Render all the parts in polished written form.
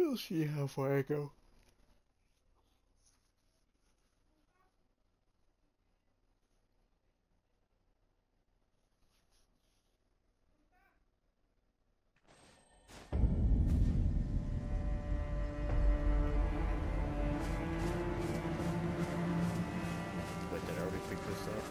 We'll see how far I go. Wait, did I already pick this up?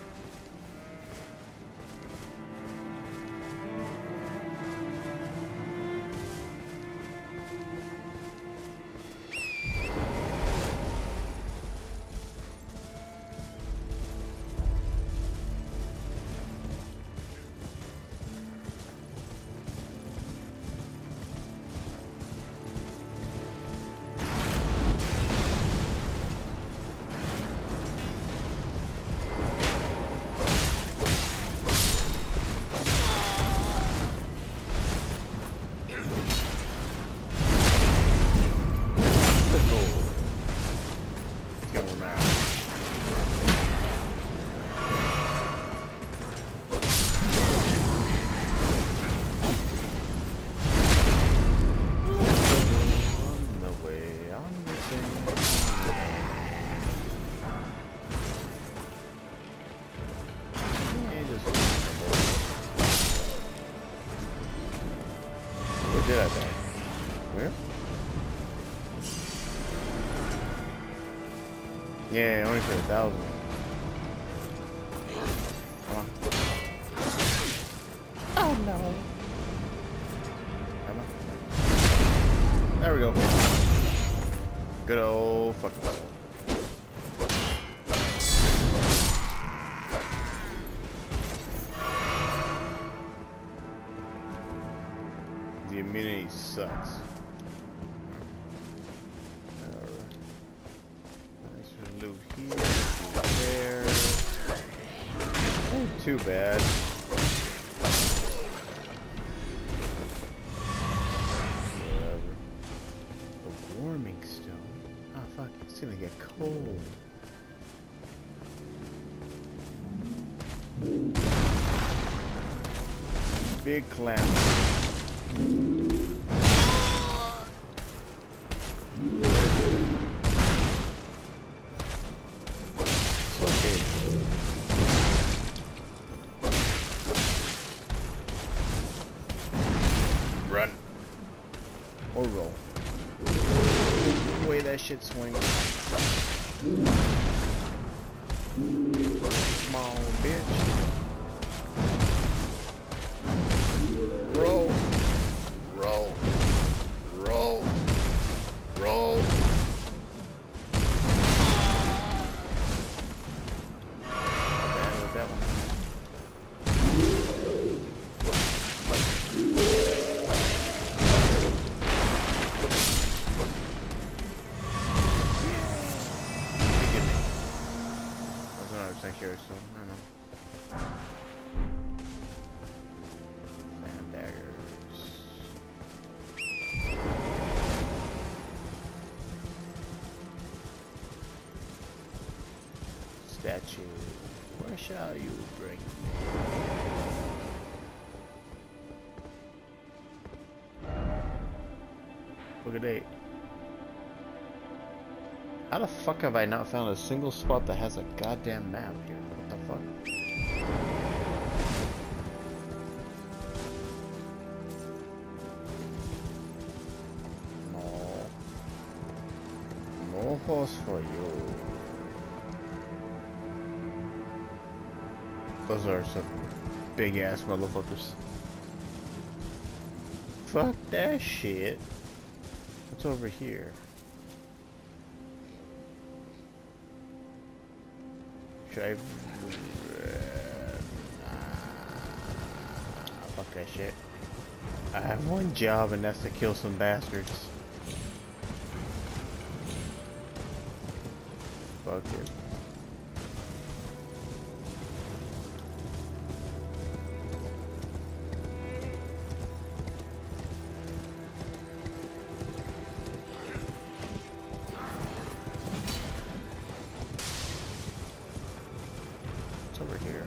Where did I die? Where? Yeah, only for 1,000. Come on. Oh no. Come on. There we go. Good old fucking ball. The immunity sucks. Nice loot here, loot there. Ain't too bad. Whatever. A warming stone. Oh fuck, it's gonna get cold. Big clam. Run. Or roll. The way that shit swings. Come on, bitch. Roll. Roll. Roll. Roll. Not bad with that one. Sure, so I don't know. Fan daggers. Statue. Where shall you bring me? Look at that. How the fuck have I not found a single spot that has a goddamn map here? What the fuck? No horse for you. Those are some big ass motherfuckers. Fuck that shit. What's over here? Fuck that shit. I have one job and that's to kill some bastards. Fuck it. Over here.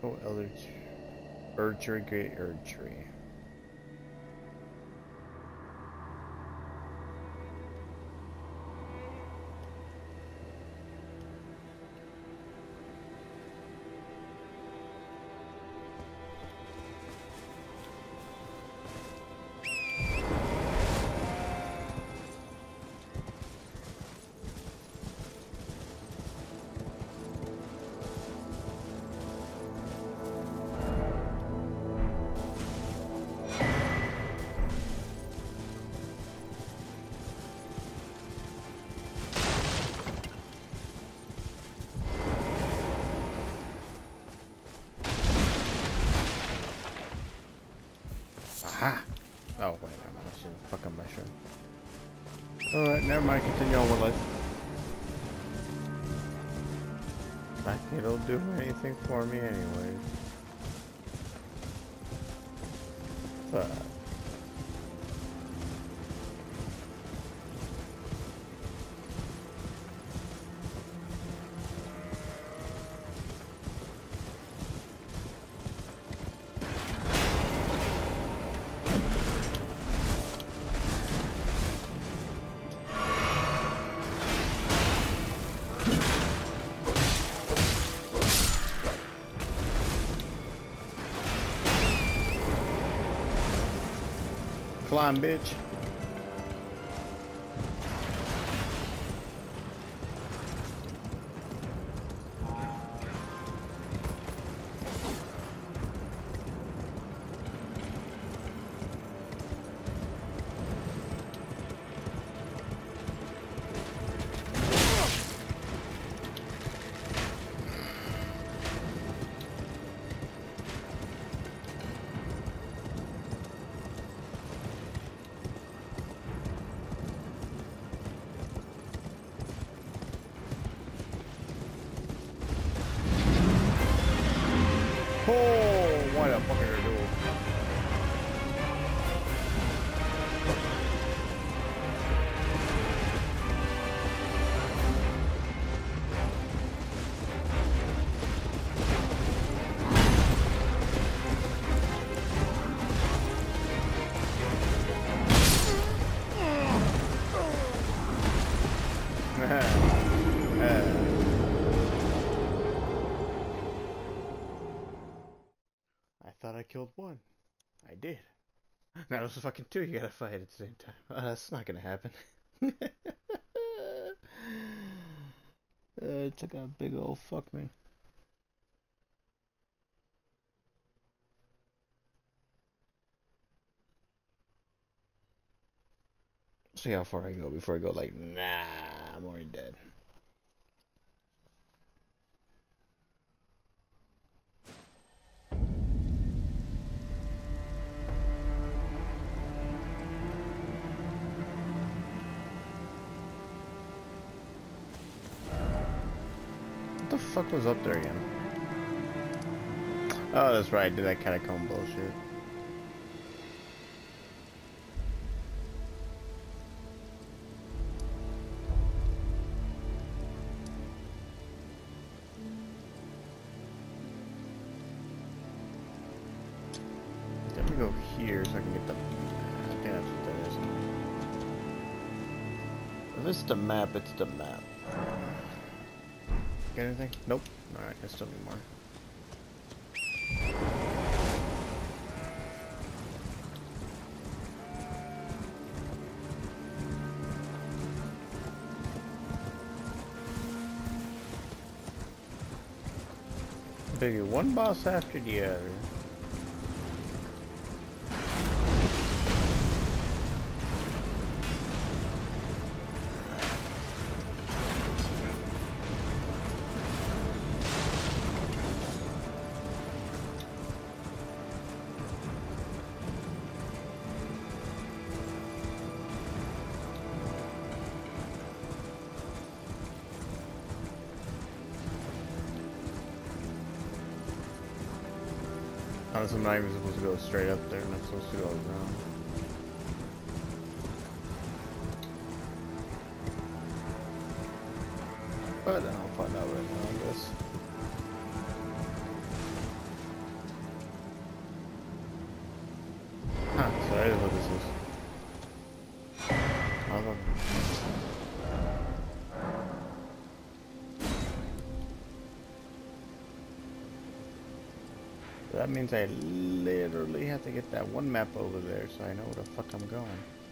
Oh, elder Erd tree, great Erd tree. Aha! Oh, wait, I'm not sure. Fucking mushroom. Alright, never mind. Continue on with life. Like, it'll do anything for me anyways. Fuck. Climb, bitch. Oh, what the fuck are you doing? I thought I killed one. I did. Now there's fucking two you gotta fight at the same time. That's not gonna happen. It took a big old fuck me. See how far I can go before I go like, nah, I'm already dead. What the fuck was up there again? Oh, that's right, I did that catacomb bullshit. Let me go here so I can get the... I think that's what that is. If it's the map, it's the map. Get anything? Nope. Alright, I still need more. Baby, one boss after the other. Honestly, I'm not even supposed to go straight up there. I'm not supposed to go around. But I'll find out right now, I guess. So that means I literally have to get that one map over there so I know where the fuck I'm going.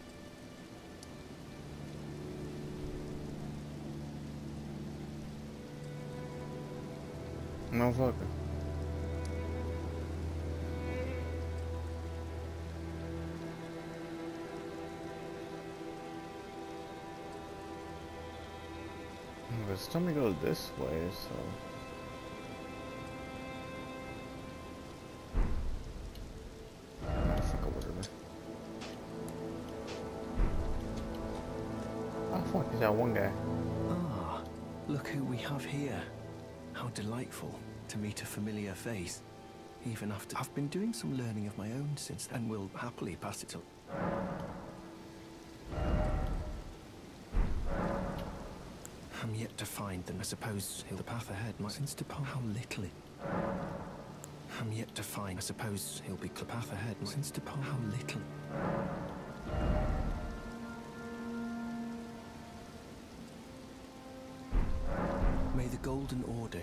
Motherfucker. It's telling me to go this way, so... Motherfucker, whatever. Oh fuck, is that one guy? Ah, look who we have here. How delightful to meet a familiar face. Even after I've been doing some learning of my own since then, will happily pass it on. I'm yet to find them. I suppose the path ahead might since depart. How little it. I'm yet to find. I suppose he'll be the path ahead since depart. How little. May the Golden Order.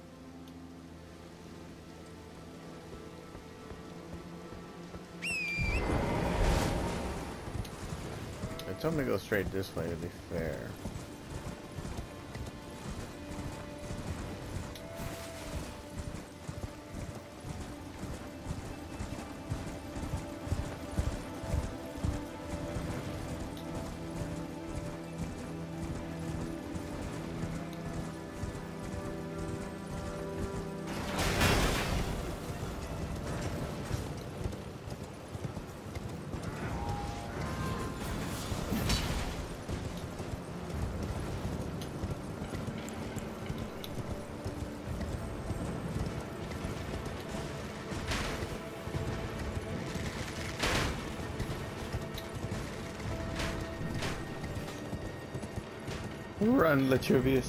It's told me to go straight this way to be fair. Run, Latruvius.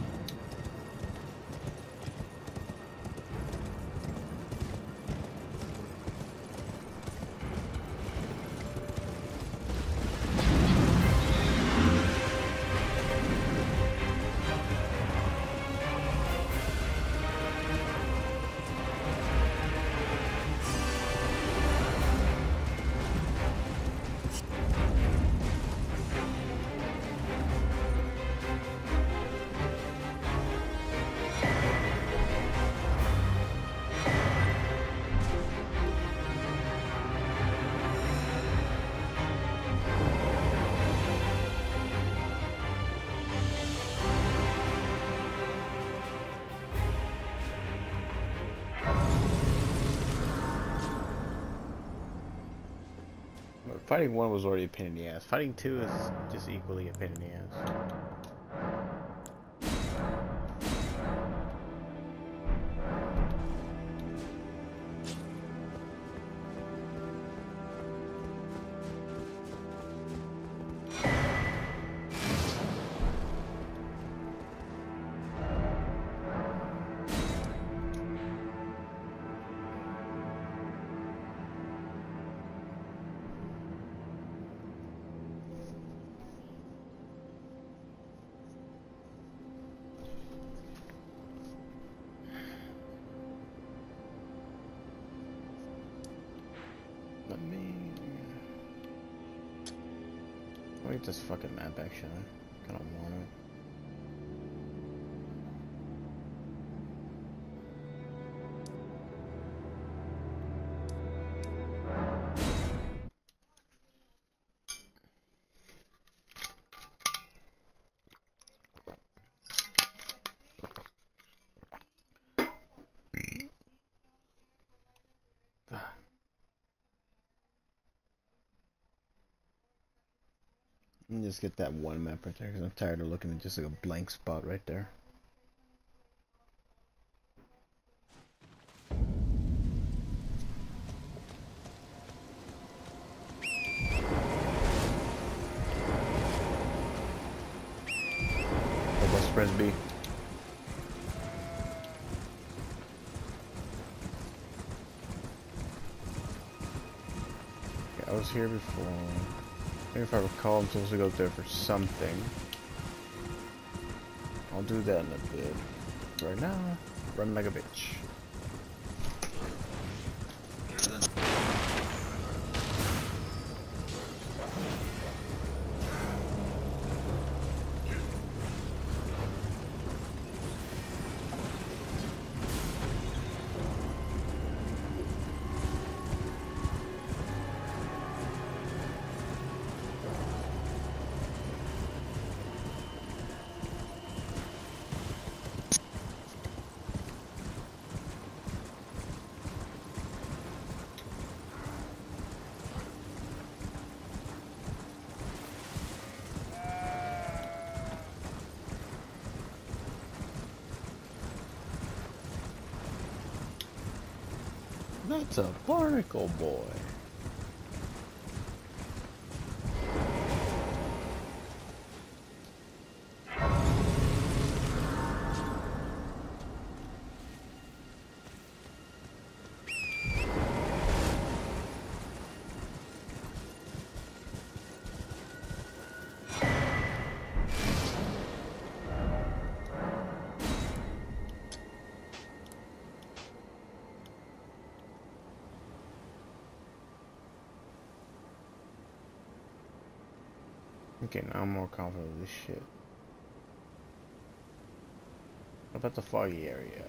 Fighting 1 was already a pain in the ass. Fighting 2 is just equally a pain in the ass. Wait, this fucking map actually. I don't want it. And just get that one map right there because I'm tired of looking at just like a blank spot right there. Let's press B. Okay, I was here before. If I recall, I'm supposed to go there for something. I'll do that in a bit. Right now, run like a bitch. That's a barnacle boy. Okay, now I'm more confident with this shit. What about the foggy area?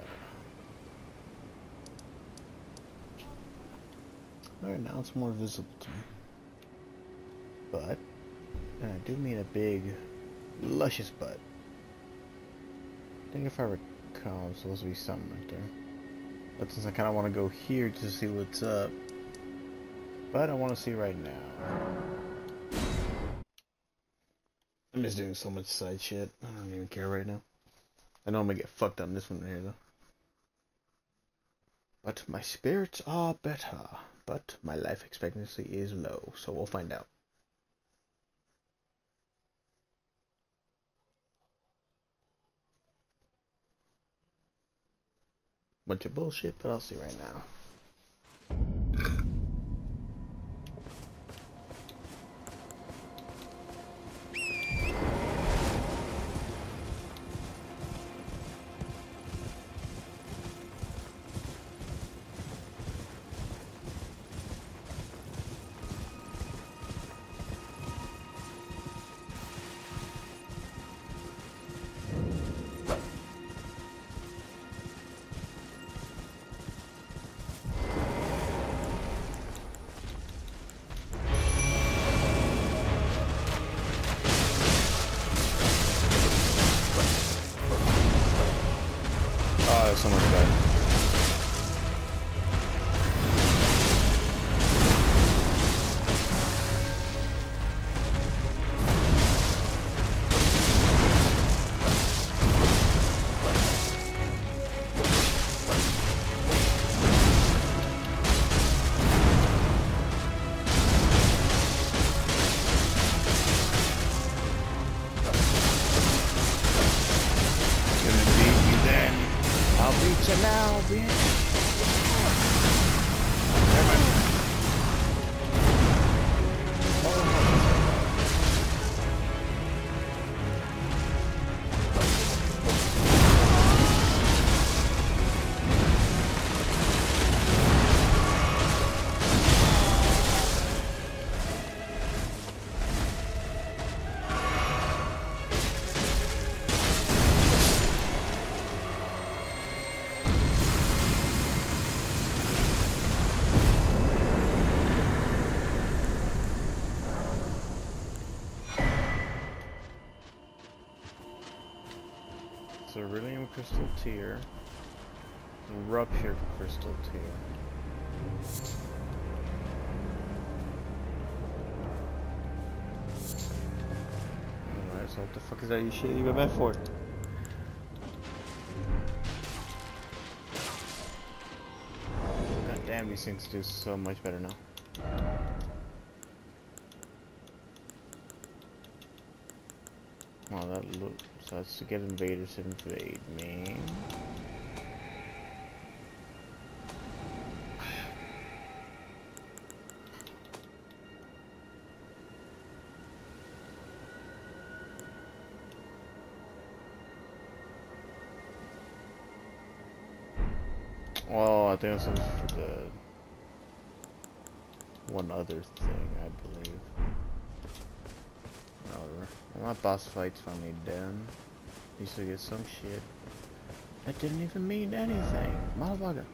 Alright, now it's more visible to me. But, and I do mean a big, luscious butt. I think if I recall, it's supposed to be something right there. But since I kind of want to go here to see what's up, but I want to see right now. I'm just doing so much side shit. I don't even care right now. I know I'm gonna get fucked on this one right here though. But my spirits are better. But my life expectancy is low, so we'll find out. Bunch of bullshit, but I'll see right now. Oh, there's so much better. So now, bitch. Cerulean crystal tear, rupture crystal tear. Alright, so what the fuck is that shit even meant for? God damn, these things do so much better now. Wow, that looks. So that's to get invaders to invade me. Oh, I think that's for the one other thing, I believe. Well, my boss fight's finally done. Used to get some shit. That didn't even mean anything. Motherfucker.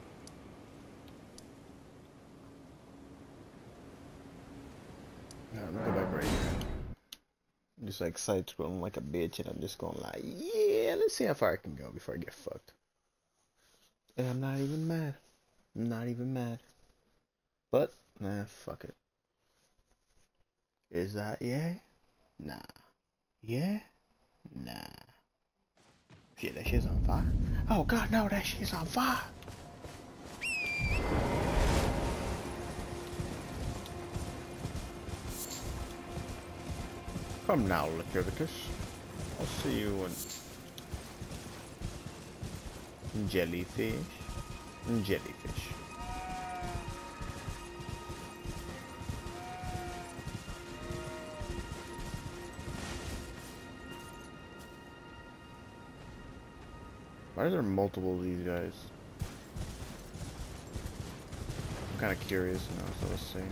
Alright, I'm gonna go back right here. I'm just like side scrolling like a bitch and I'm just going like, yeah, let's see how far I can go before I get fucked. And I'm not even mad. I'm not even mad. But, nah, fuck it. Is that yeah? Nah. Yeah? Nah. Shit, that shit's on fire. Oh god, no, that shit's on fire. Come now, Lycurgus. I'll see you in jellyfish. Jellyfish. Why are there multiple of these guys? I'm kind of curious now, so let's see.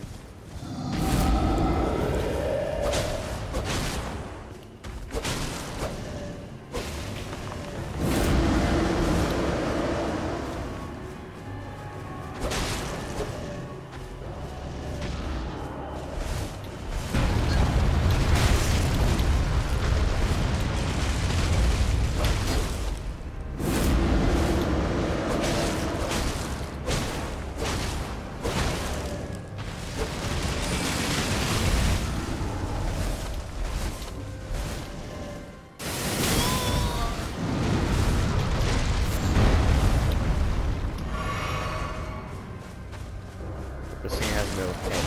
This thing has no head.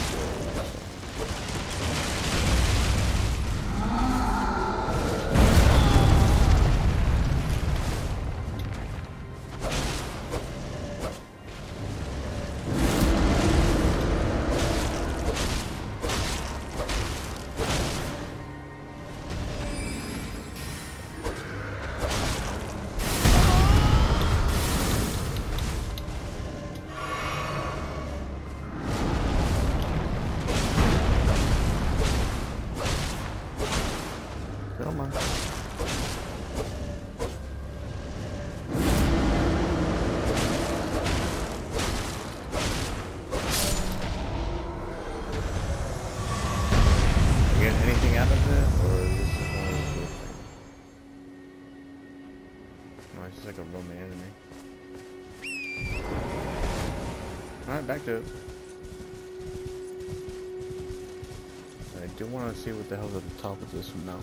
Come on. You get anything out of this, or is this just one of those little things? No, it's just like a Roman enemy. Alright, back to it. I do want to see what the hell's at the top of this one now.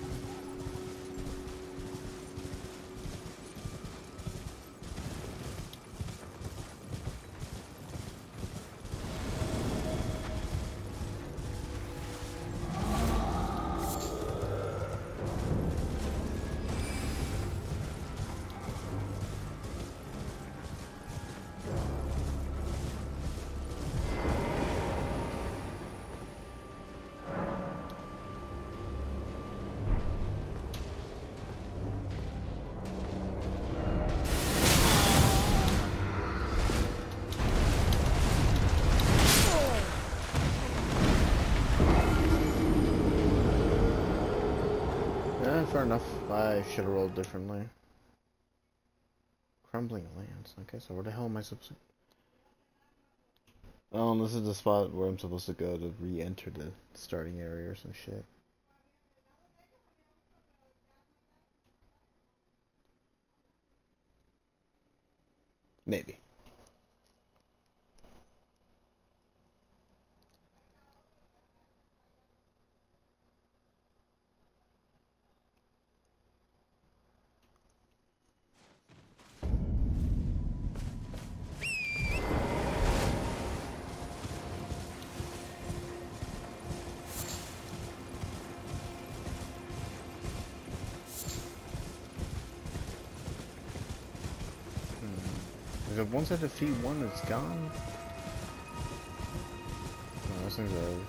Fair enough. I should have rolled differently. Crumbling lands. Okay, so where the hell am I supposed to... Oh, this is the spot where I'm supposed to go to re-enter the starting area or some shit. Maybe. Because once I defeat one, it's gone. No, those things are over.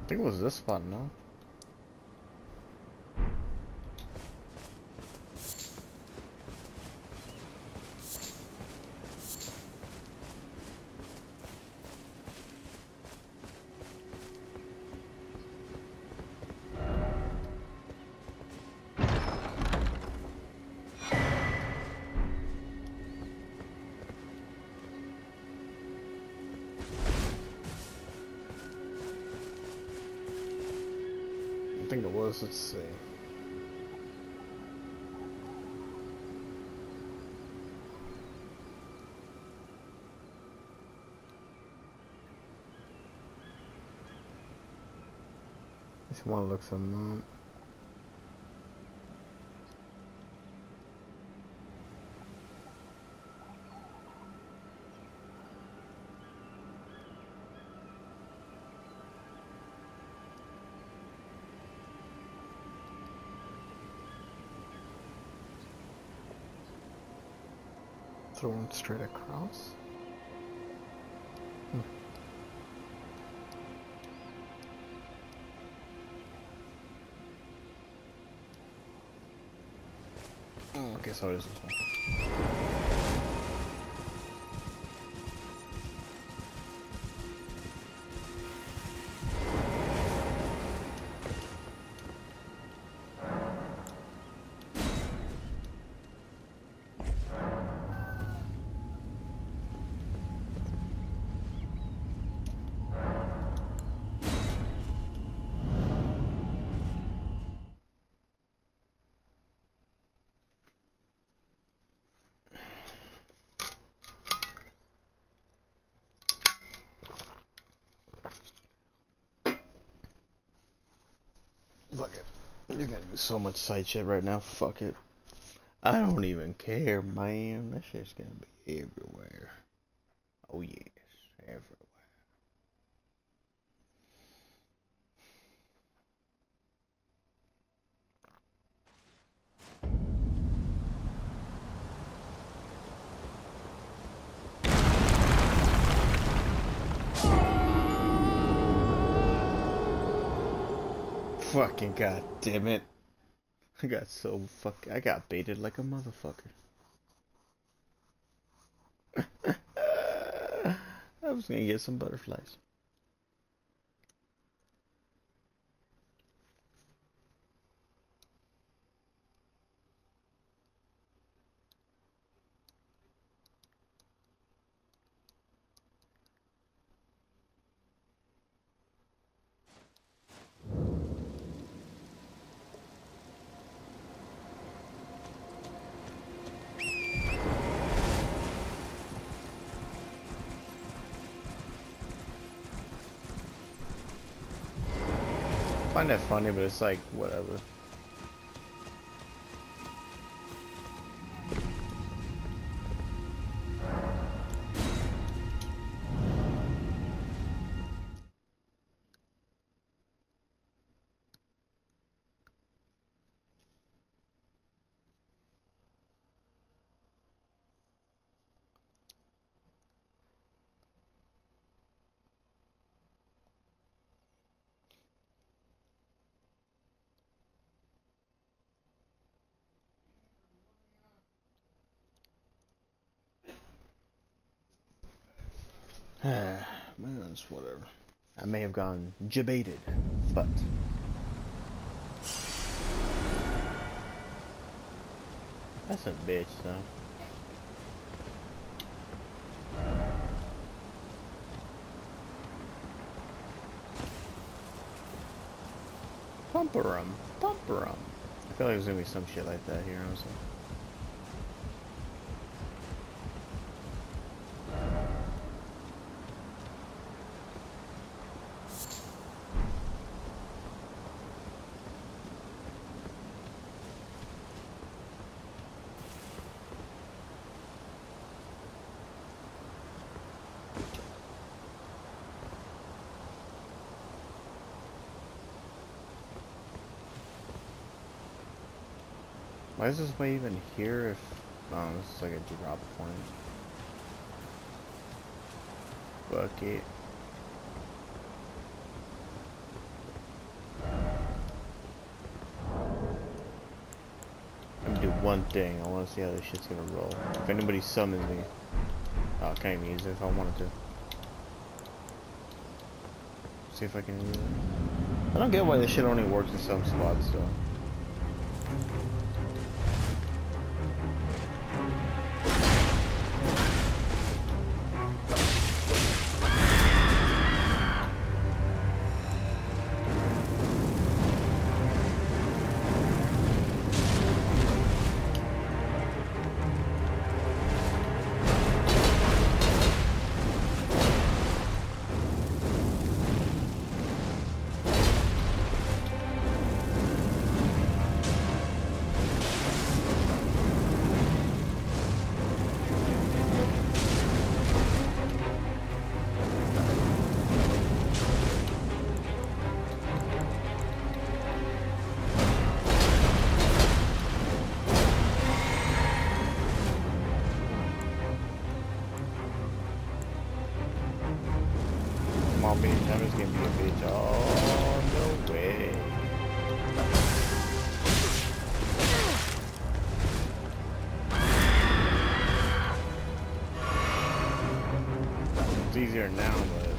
think it was this spot, no? I think it was, let's see. Just want to look some thrown straight across. Oh, okay, so it is this one. Fuck it. You're gonna do so much side shit right now. Fuck it. I don't even care, man. That shit's gonna be everywhere. Oh yes, everywhere. Fucking goddamn it. I got baited like a motherfucker. I was gonna get some butterflies. I find that funny, but it's like, whatever. Man, it's whatever. I may have gone jebaited, but that's a bitch, though. Pumperum, pumperum. I feel like there's gonna be some shit like that here, honestly. Why is this way even here if... Oh, this is like a drop point. Fuck it. Dang, I want to see how this shit's gonna roll. If anybody summons me, oh, I can't even use it if I wanted to. See if I can use it. I don't get why this shit only works in some spots though. Mom being time is gonna be a bitch. Oh, no way. It's easier now, but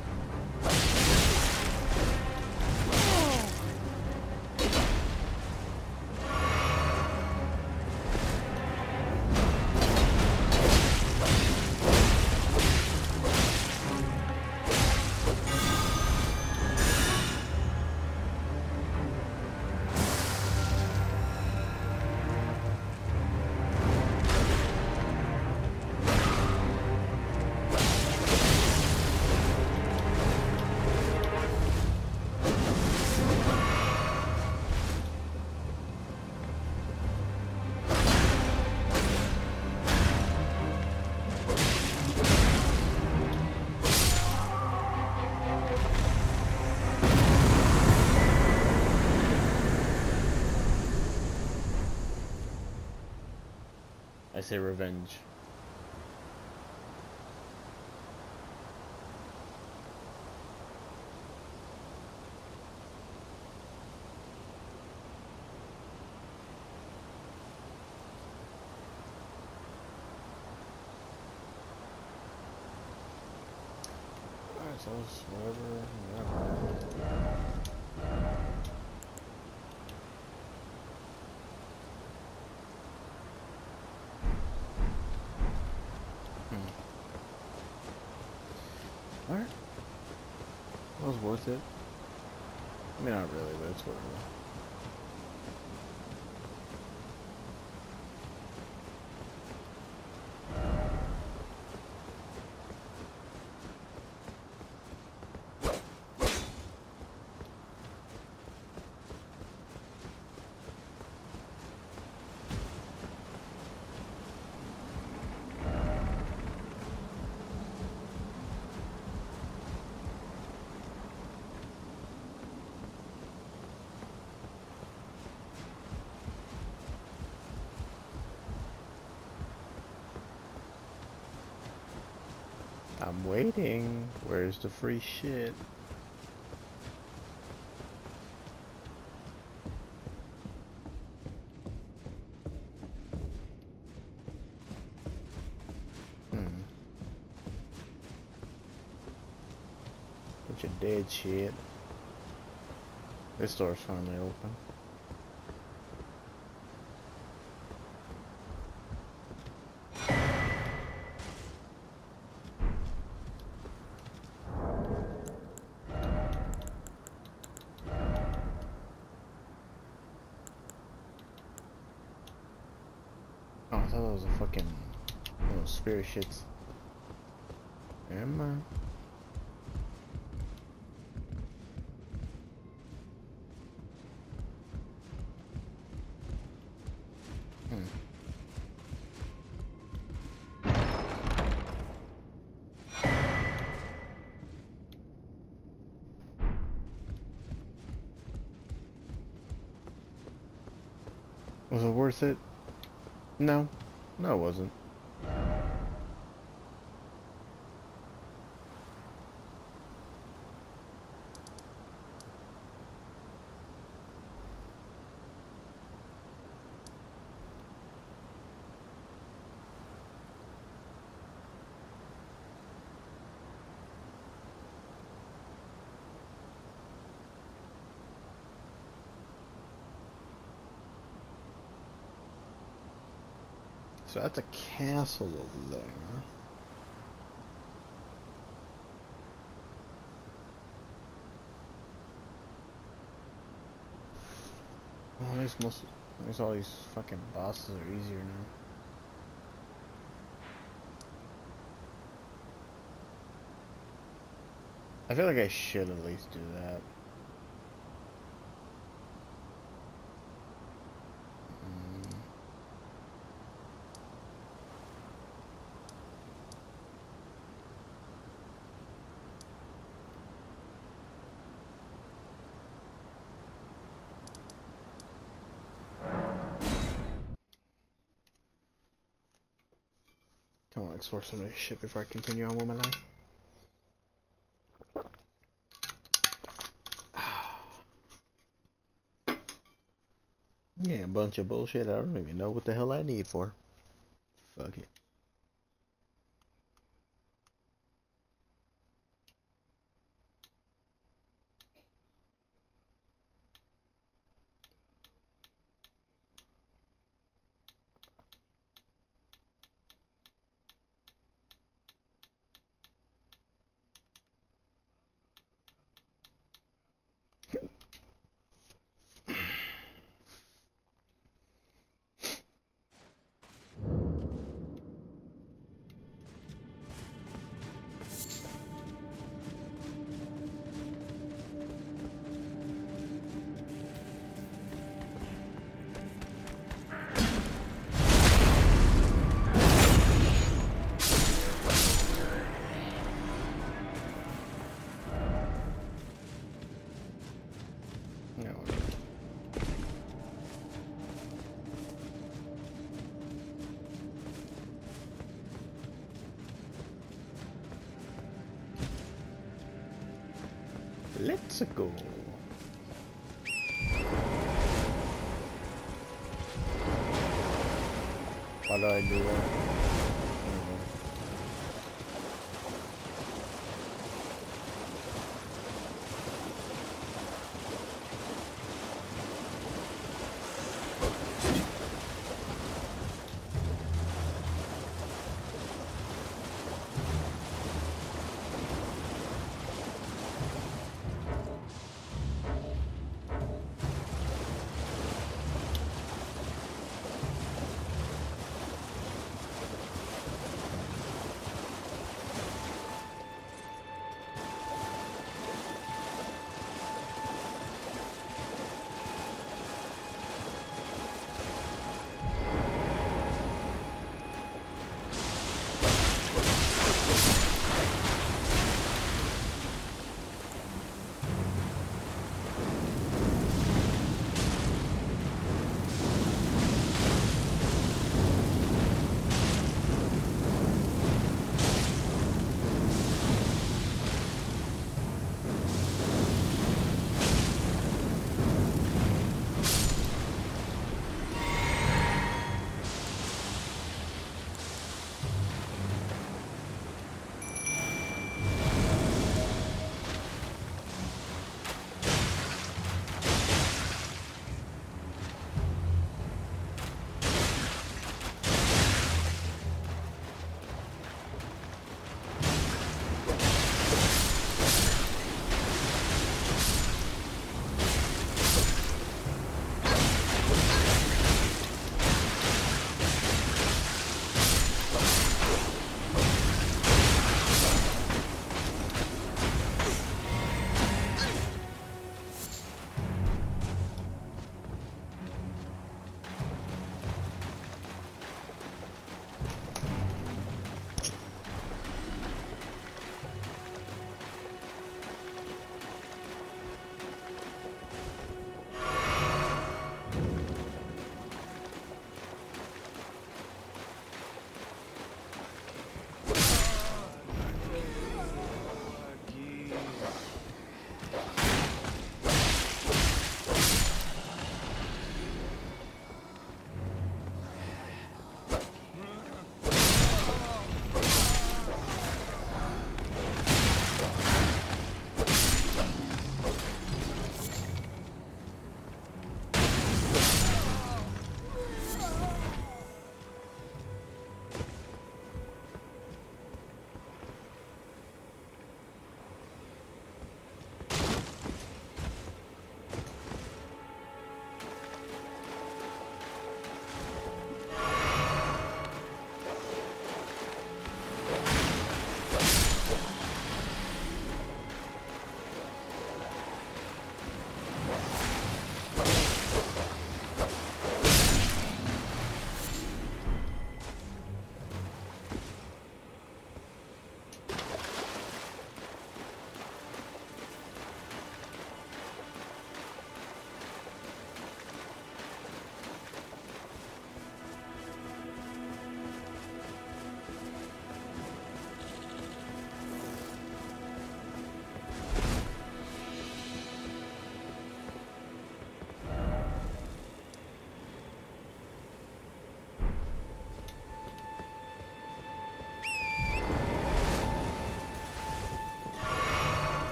I say revenge. Alright, so it's whatever. Alright. That was worth it. I mean, not really, but it's worth it. I'm waiting. Where's the free shit? Bunch of dead shit. This door's finally open. Oh, I thought that was a fucking one of those spirit shits. Am I? Was it worth it? No. No, it wasn't. So that's a castle over there. Oh, there's all these fucking bosses are easier now. I feel like I should at least do that. Come on, explore some of this shit before I continue on with my life. Yeah, a bunch of bullshit I don't even know what the hell I need for. Fuck it. Let's go. Why do I do that?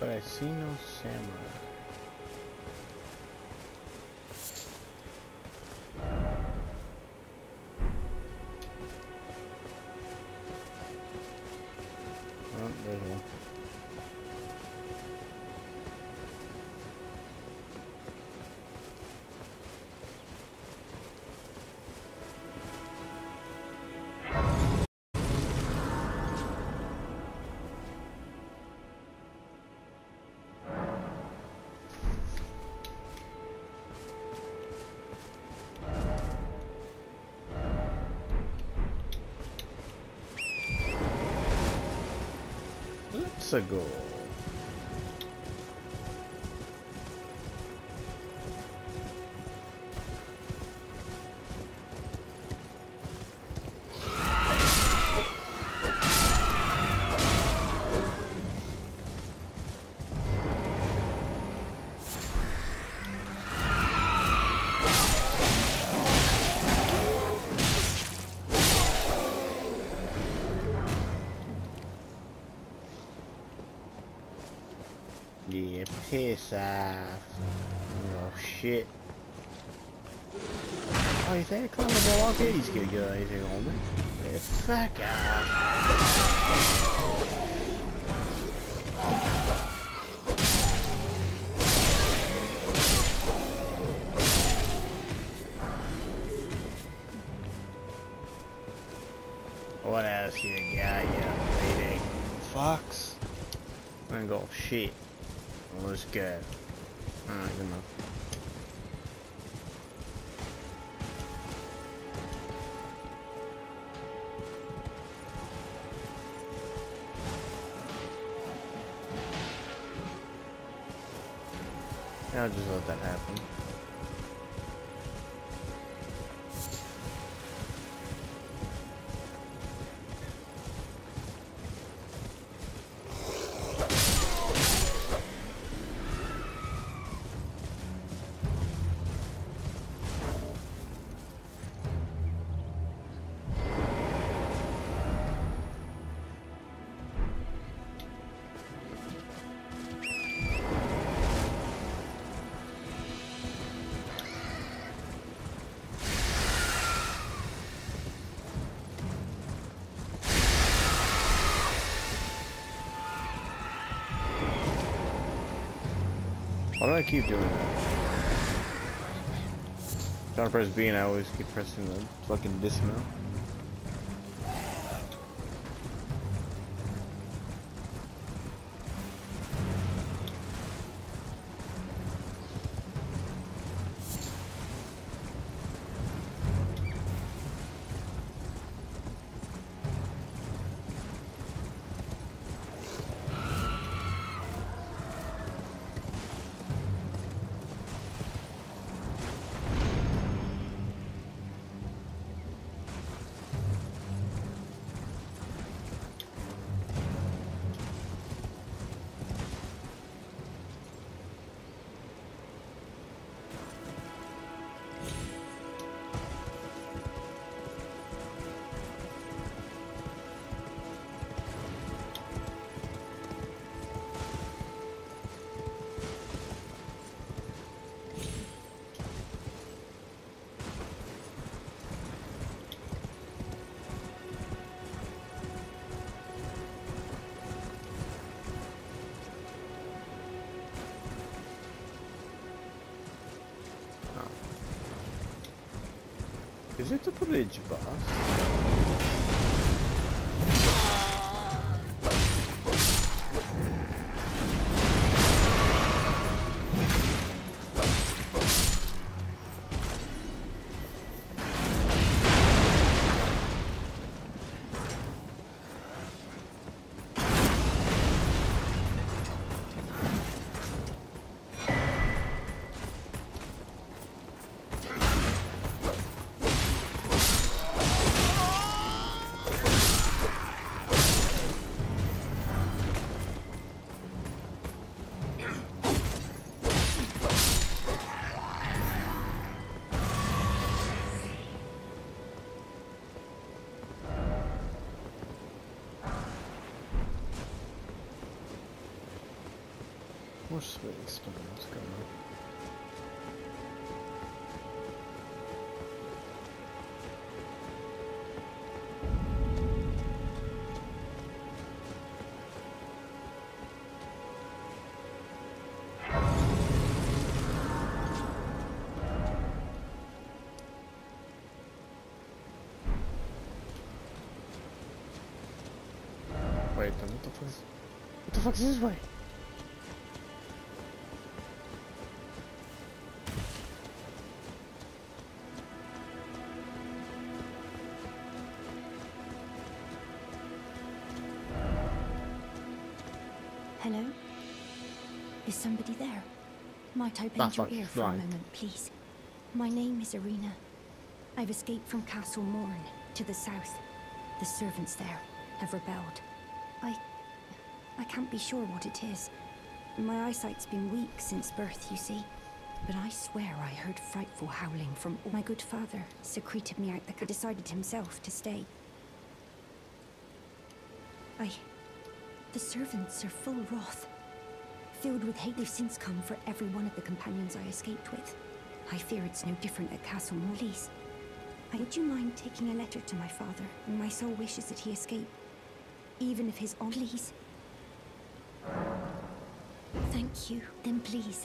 But I see no samurai. Oh, there's one. Let's go. Yeah, piss off. Oh shit. Oh, you think I'm gonna walk in? He's gonna get anything on me. Yeah, fuck off. What else you got, you lady? Fox? I'm gonna go shit. Well, let's go. Alright, good enough. I'll just let that happen. Why do I keep doing that? Trying to press B and I always keep pressing the fucking dismount. Is it a bridge, boss? More smooth stones coming. Wait, then what the fuck is this way? Hello? Is somebody there? Might I bend your ear for a moment, please? My name is Irina. I've escaped from Castle Morn, to the south. The servants there have rebelled. I can't be sure what it is. My eyesight's been weak since birth, you see. But I swear I heard frightful howling from my good father secreted me out the decided himself to stay. The servants are full wrath. Filled with hate, they've since come for every one of the companions I escaped with. I fear it's no different at Castle Morn. Please, would you mind taking a letter to my father? My sole wish is that he escape. Even if his own... Please. Thank you. Then please.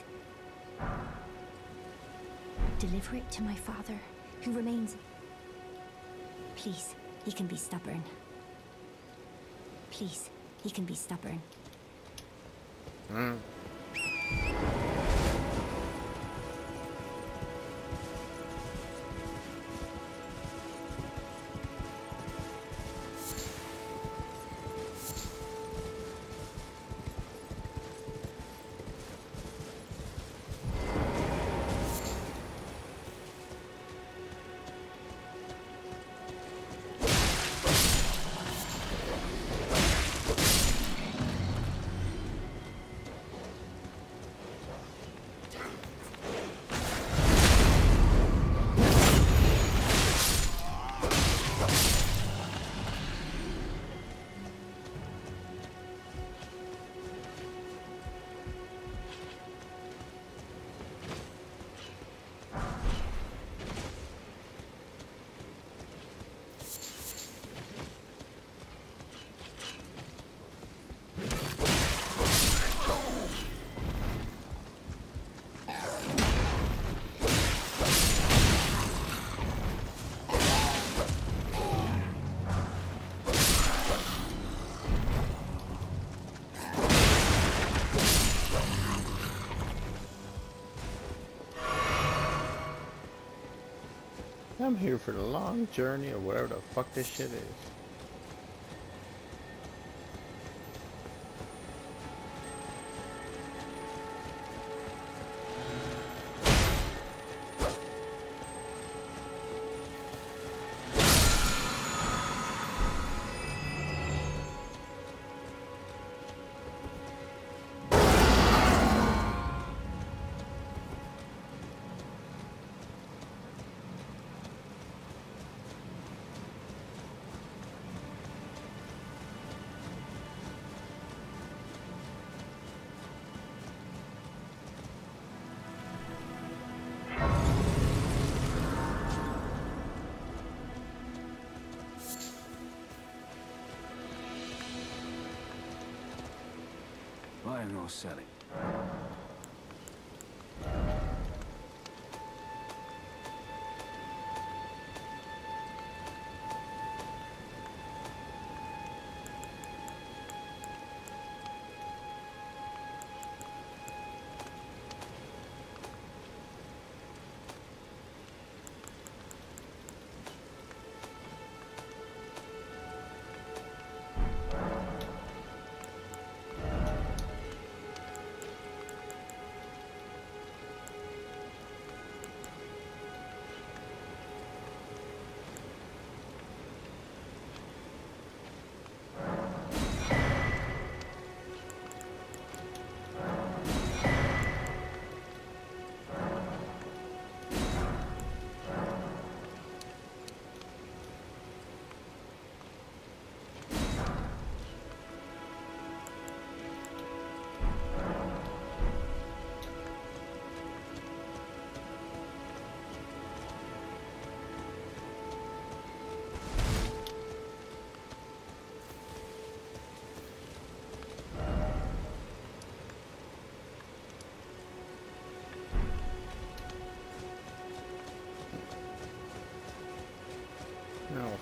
Deliver it to my father, who remains... Please, he can be stubborn. Please, he can be stubborn. I'm here for the long journey or whatever the fuck this shit is. Buying or selling?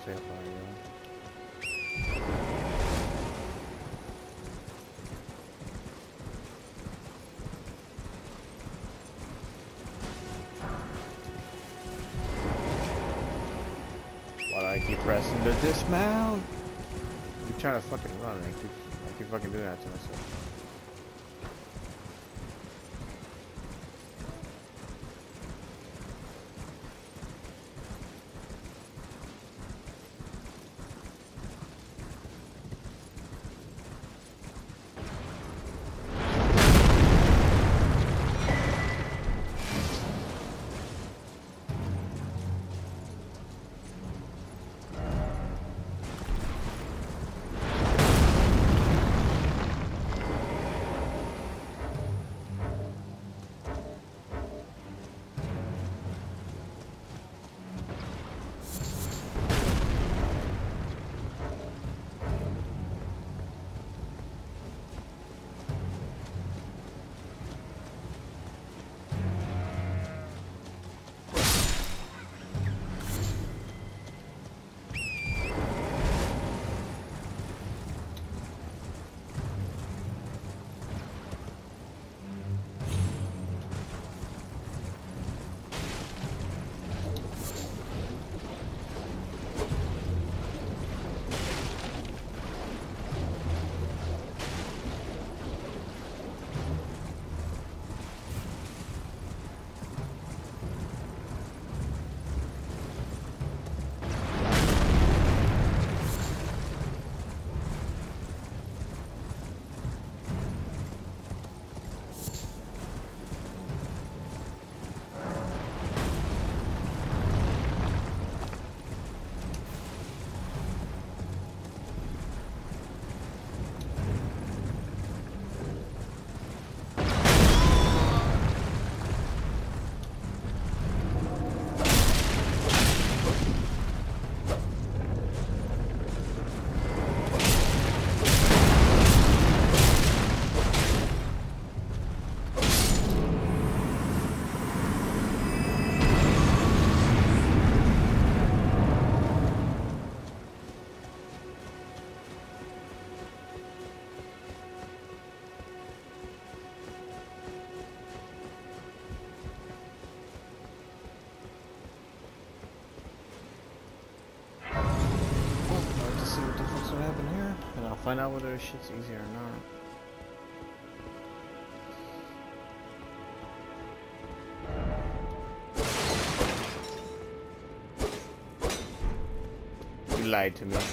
see how far I go. Why do I keep pressing to dismount? I'm trying to fucking run. I keep fucking doing that to myself. Find out whether this shit's easy or not. You lied to me.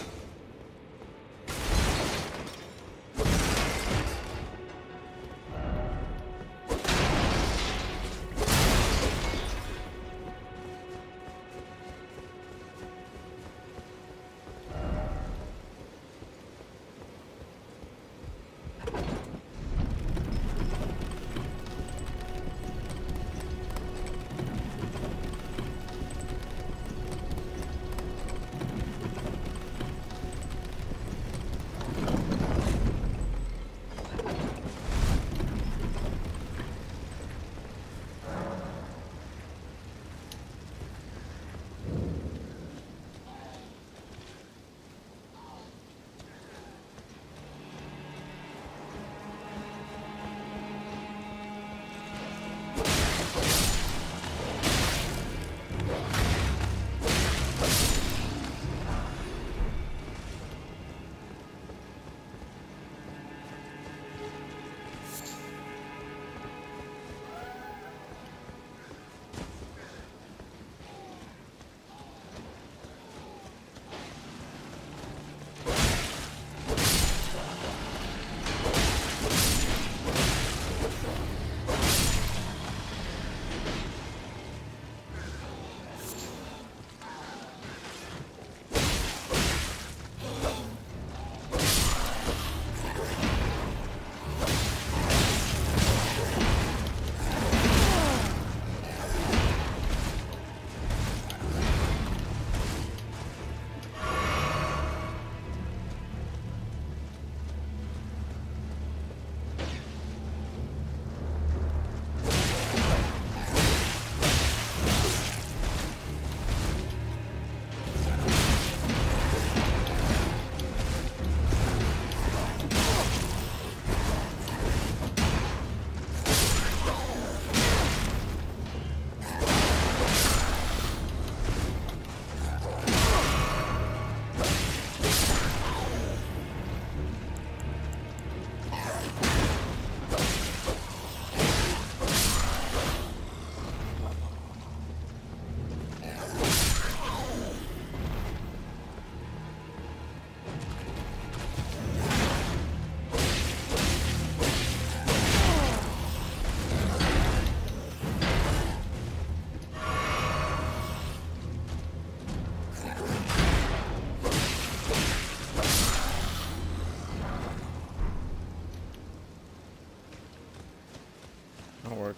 That'll work.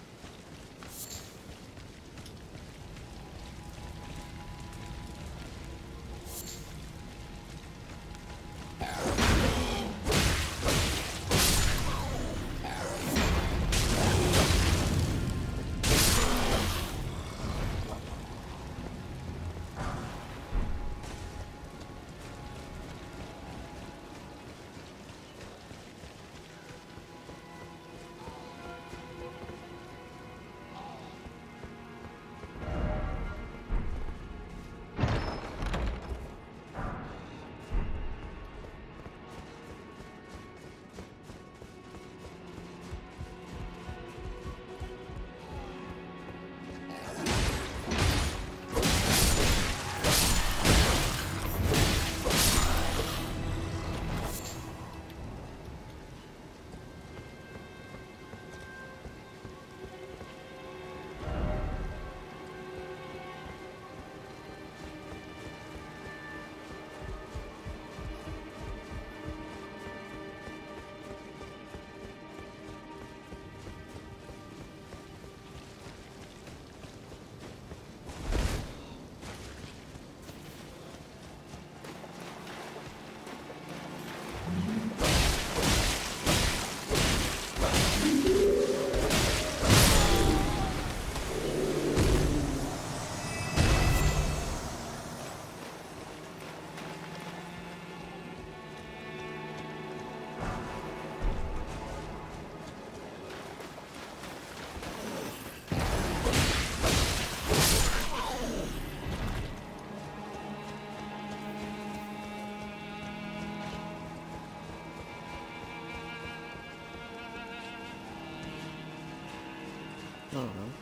I don't know.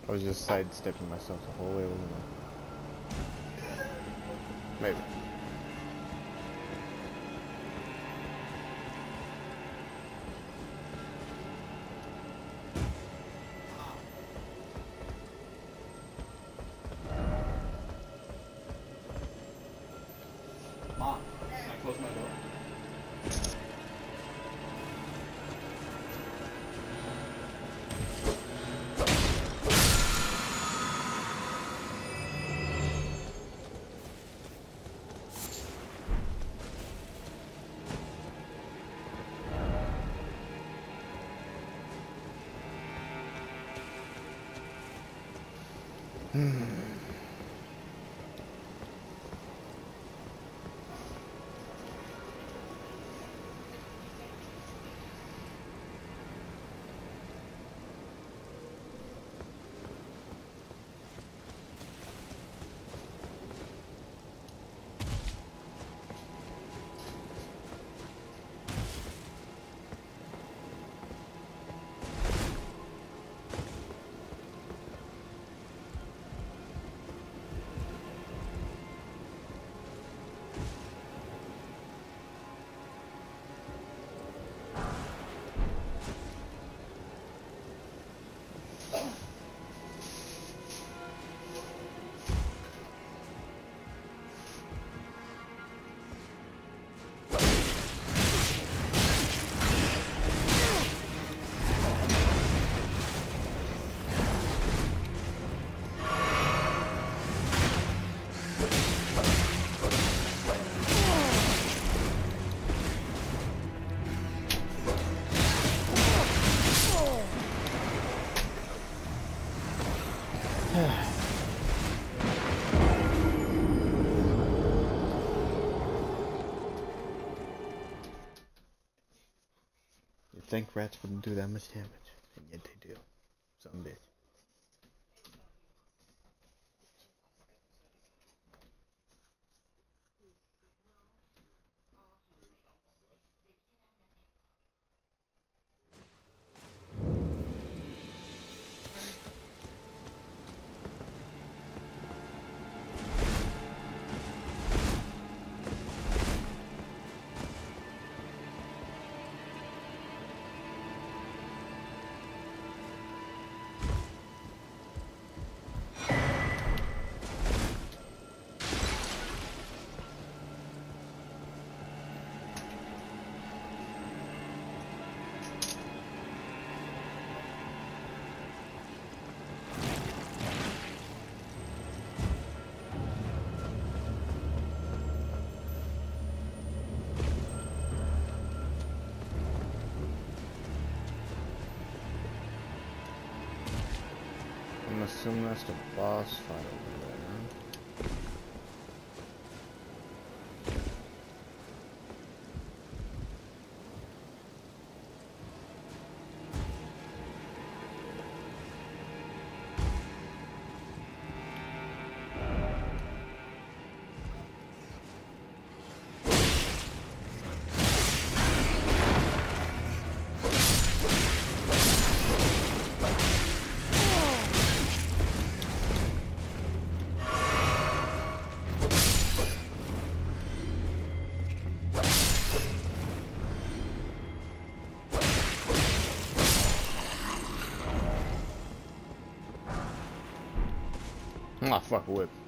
I was just sidestepping myself the whole way over. Maybe. Mom, can I close my door? You'd think rats wouldn't do that much damage, and yet they do. Some bitch. I'm assuming that's the boss fight over there. Ah, fuck a whip.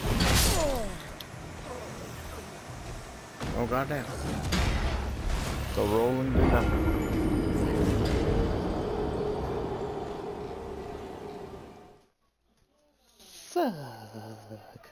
Oh goddamn. The rolling did nothing. Fuck.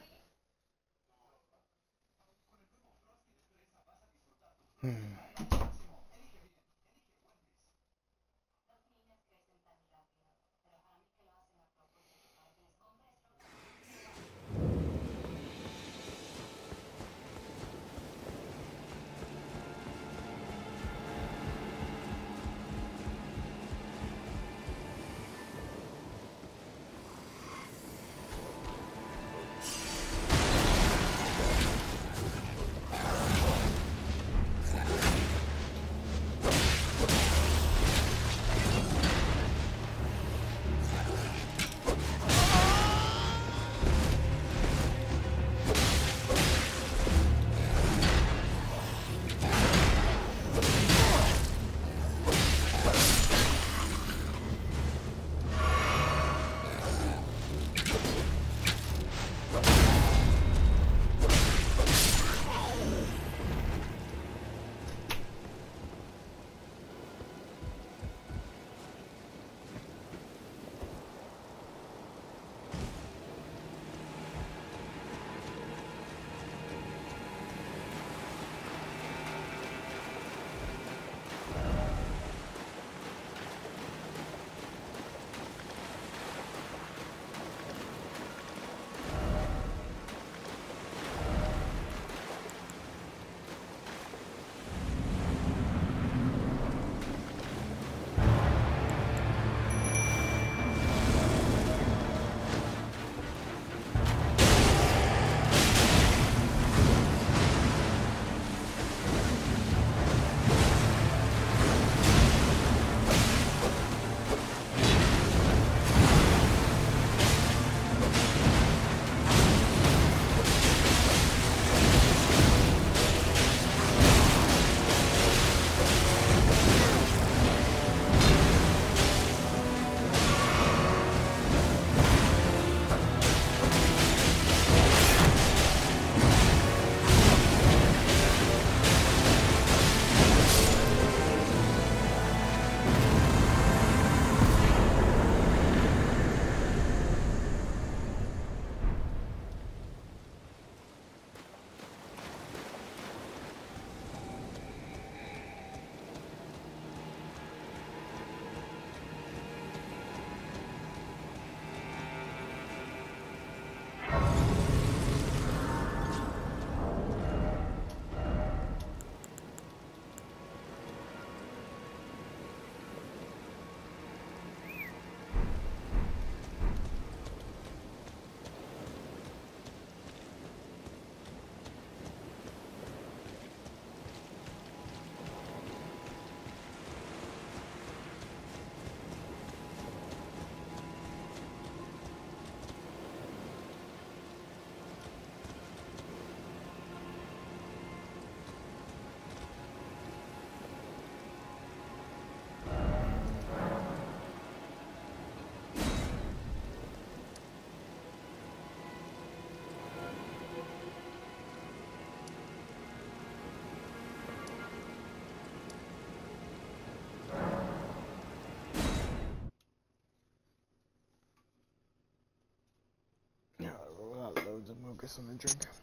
Loads of milk, get something to drink.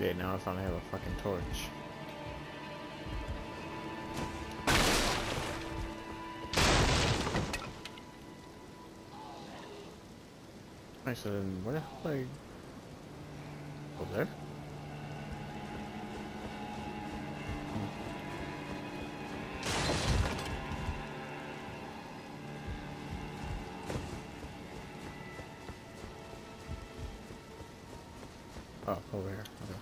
Okay, now I finally have a fucking torch. Alright, so then where the hell do I... Over there? Oh, over here. Okay.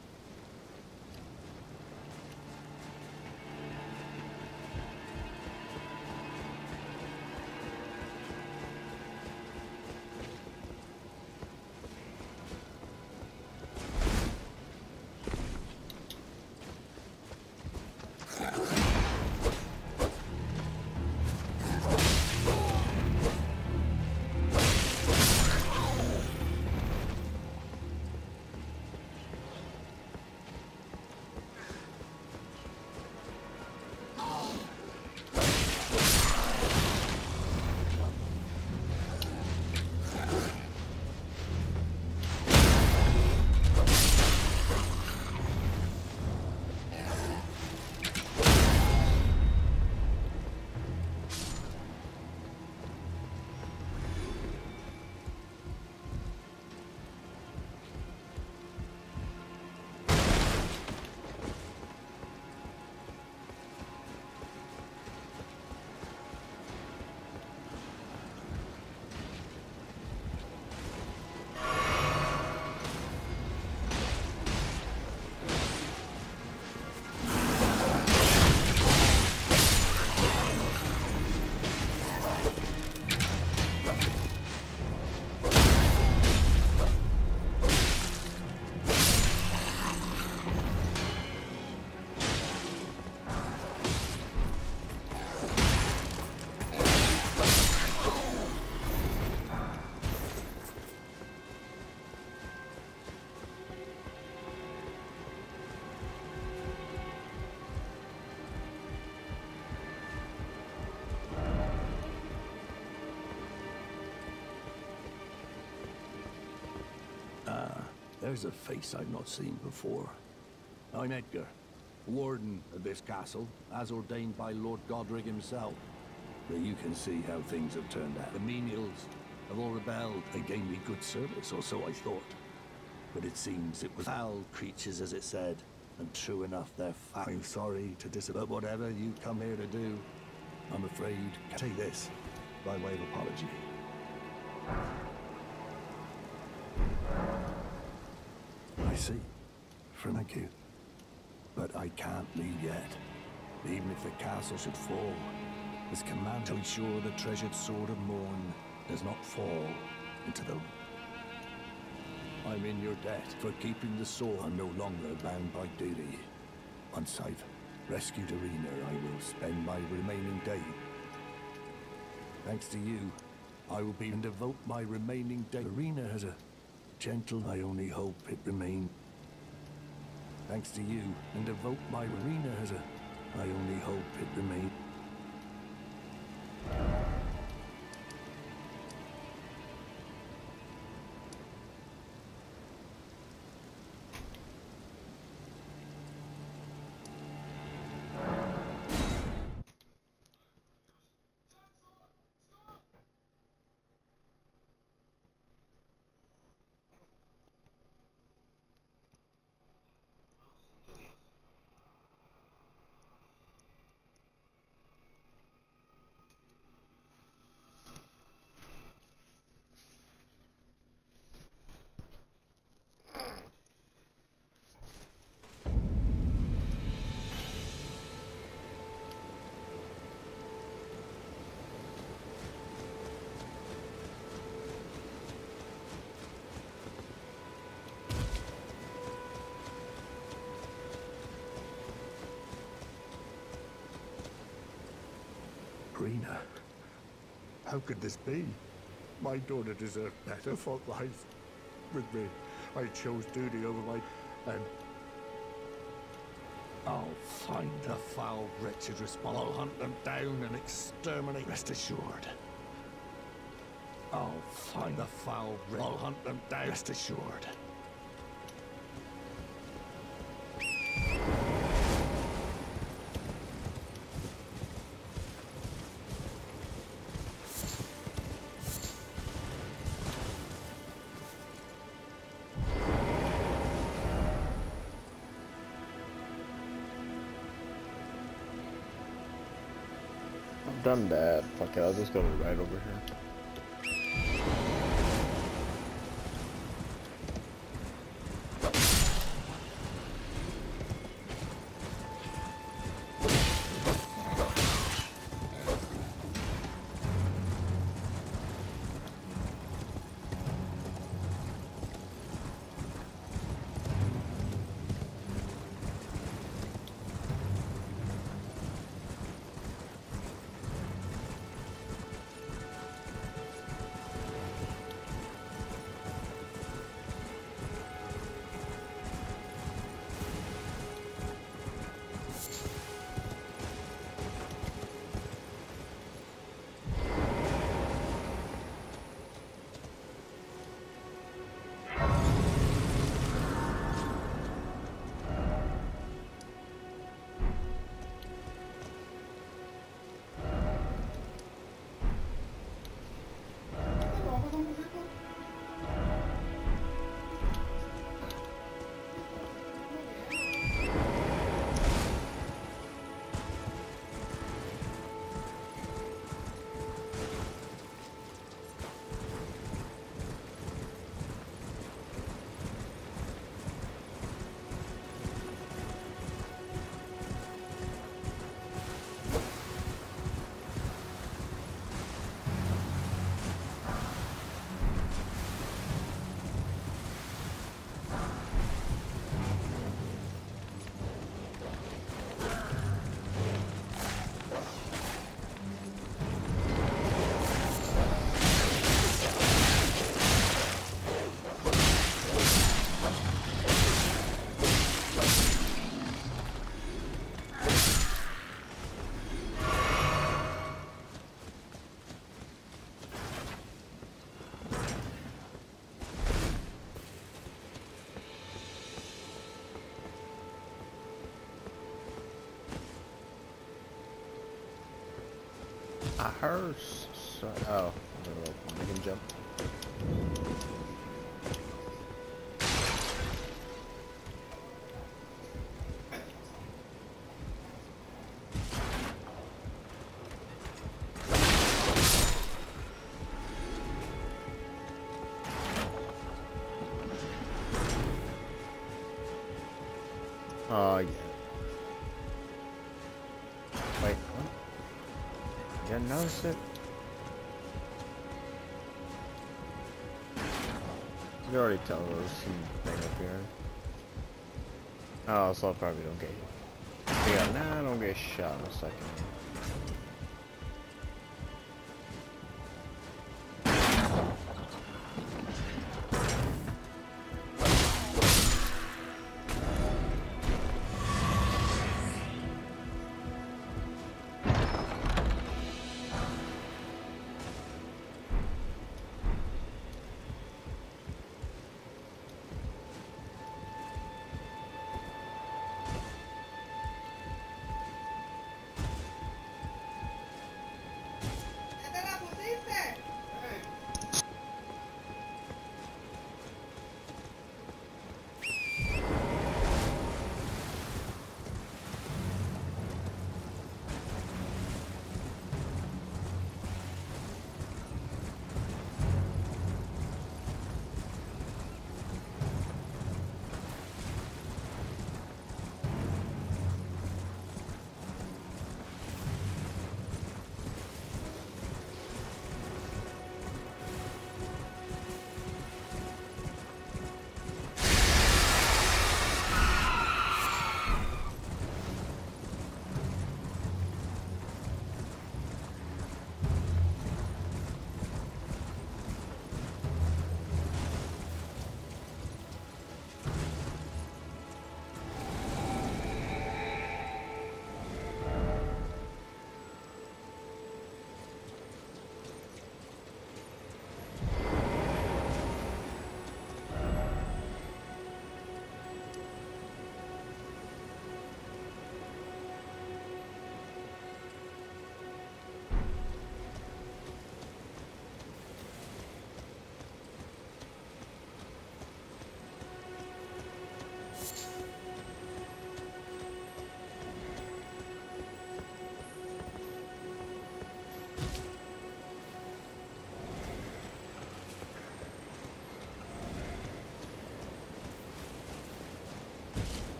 There's a face I've not seen before. I'm Edgar, warden of this castle, as ordained by Lord Godric himself. But you can see how things have turned out. The menials have all rebelled. They gave me good service, or so I thought. But it seems it was foul creatures, as it said. And true enough, they're foul. I'm sorry to disobey, but whatever you come here to do, I'm afraid, take this, by way of apology. I see. Thank you. But I can't leave yet. Even if the castle should fall, as command to ensure the treasured sword of Morn does not fall into the... I'm in your debt for keeping the sword. I'm no longer bound by duty. Once I've rescued Irina, I will spend my remaining day. Thanks to you, I will be and devote my remaining day. Irina has a gentle, I only hope it remains. Thanks to you, and devote my Irina has a, I only hope it remains. Irina, how could this be? My daughter deserved better. Fought life with me. I chose duty over my... and... I'll find the foul wretched response. I'll hunt them down and exterminate. Rest assured. I'll find the foul wretched. I'll hunt them down. Rest assured. done that. Fuck it, I'll just go right over here. A hearse. So, oh, I can jump. Oh, yeah. Wait, what? You didn't notice it? You can already tell there was something up here. Oh, so I probably don't get hit. Yeah, nah, I don't get shot in a second.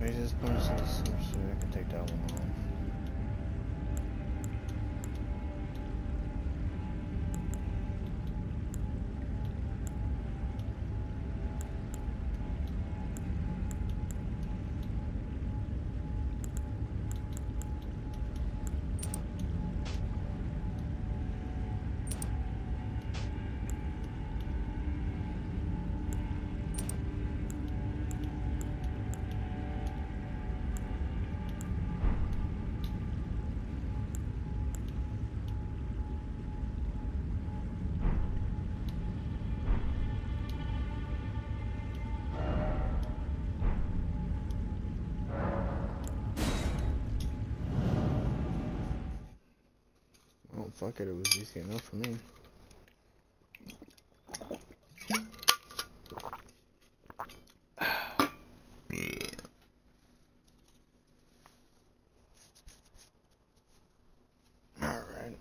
Raises bonus to the sorcerer. I can take that one off. Oh, fuck it, it was easy enough for me. Alright.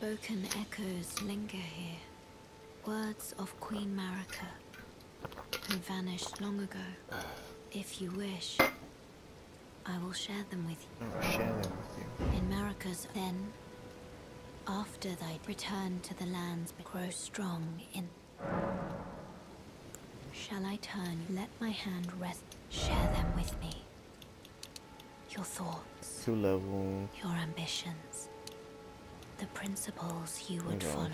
unspoken echoes linger here. Words of Queen Marika, who vanished long ago. If you wish, I will share them with you. I will share them with you. In Marika's then, after thy return to the lands, grow strong in... Shall I turn? Let my hand rest. Share them with me. Your thoughts. 2 level. Your ambitions. The principles you would follow.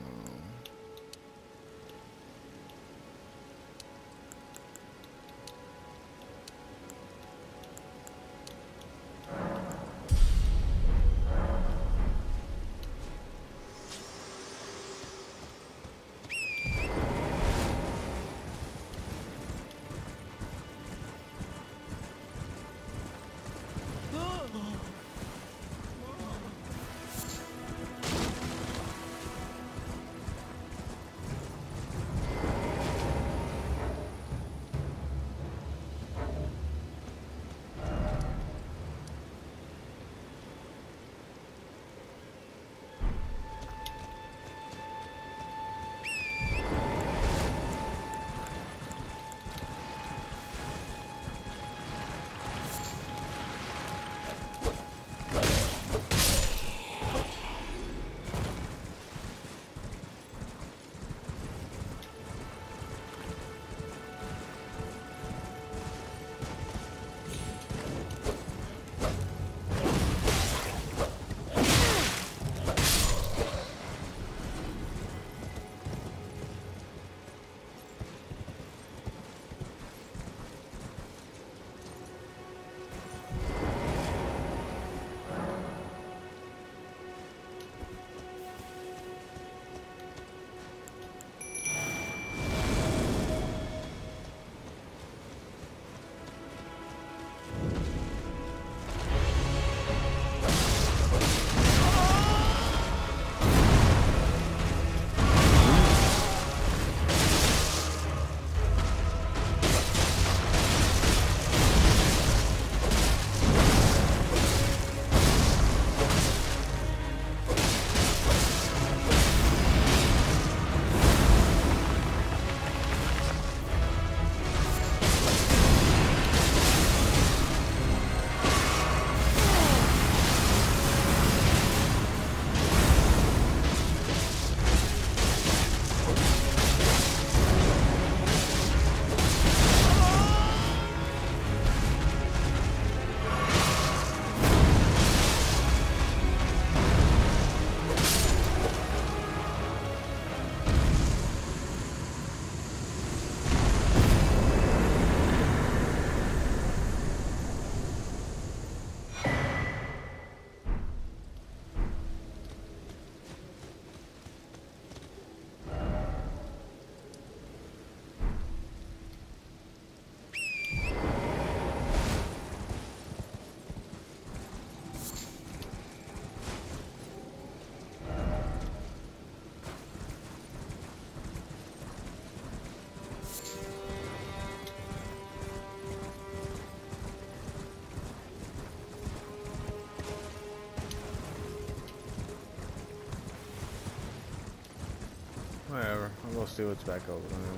Whatever. I'll go see what's back over there.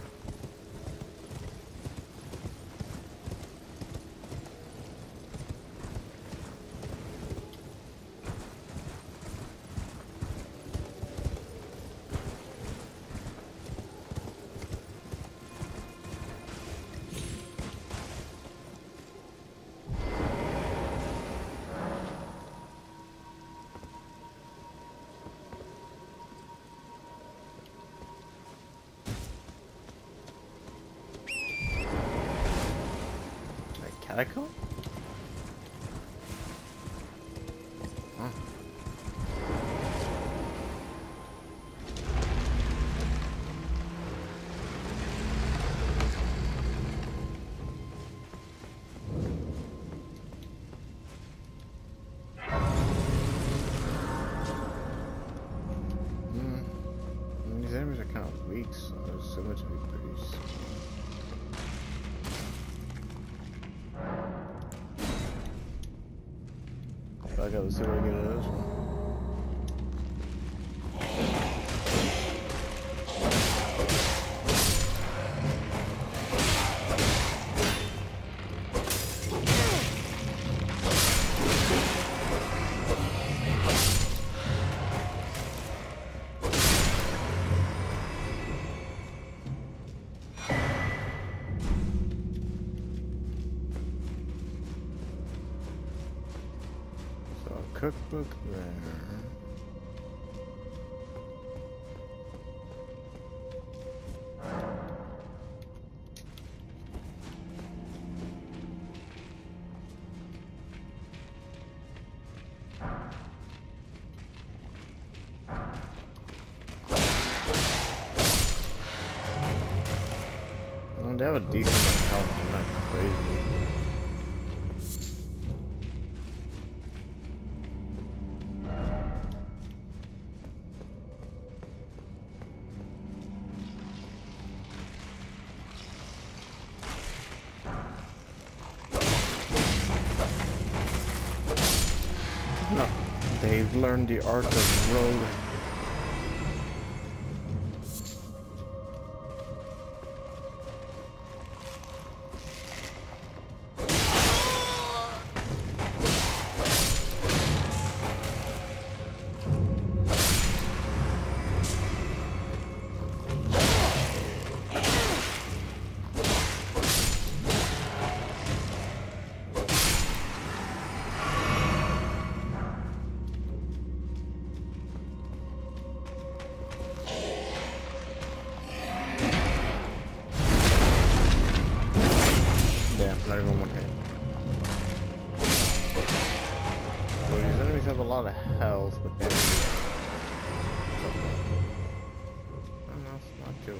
Echo? Huh. These enemies are kind of weak, so there's so much to be produced. I gotta see what I get out of this one. cookbook there. Well, they have a decent amount of health, they're not crazy. No, they've learned the art of rolling. Not even one hit. So these enemies have a lot of health, but then no, it's not too.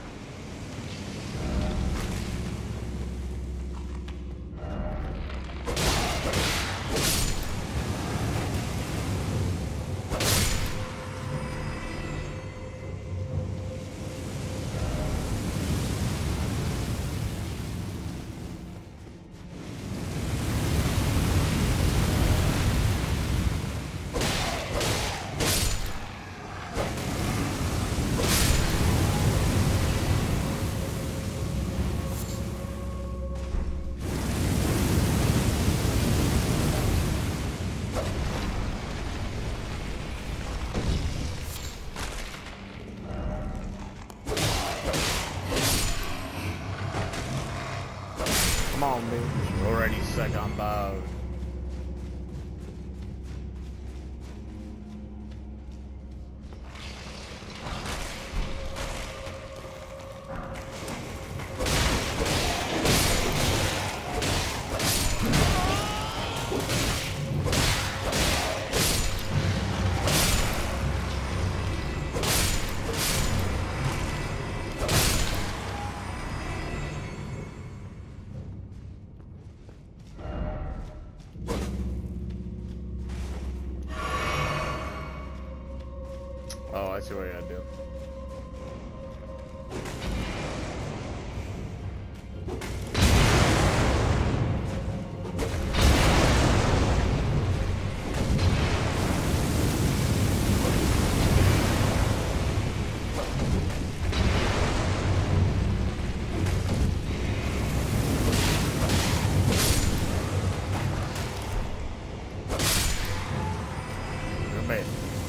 Come on, baby. You're already second bow. Oh, I see what I gotta do. Bad.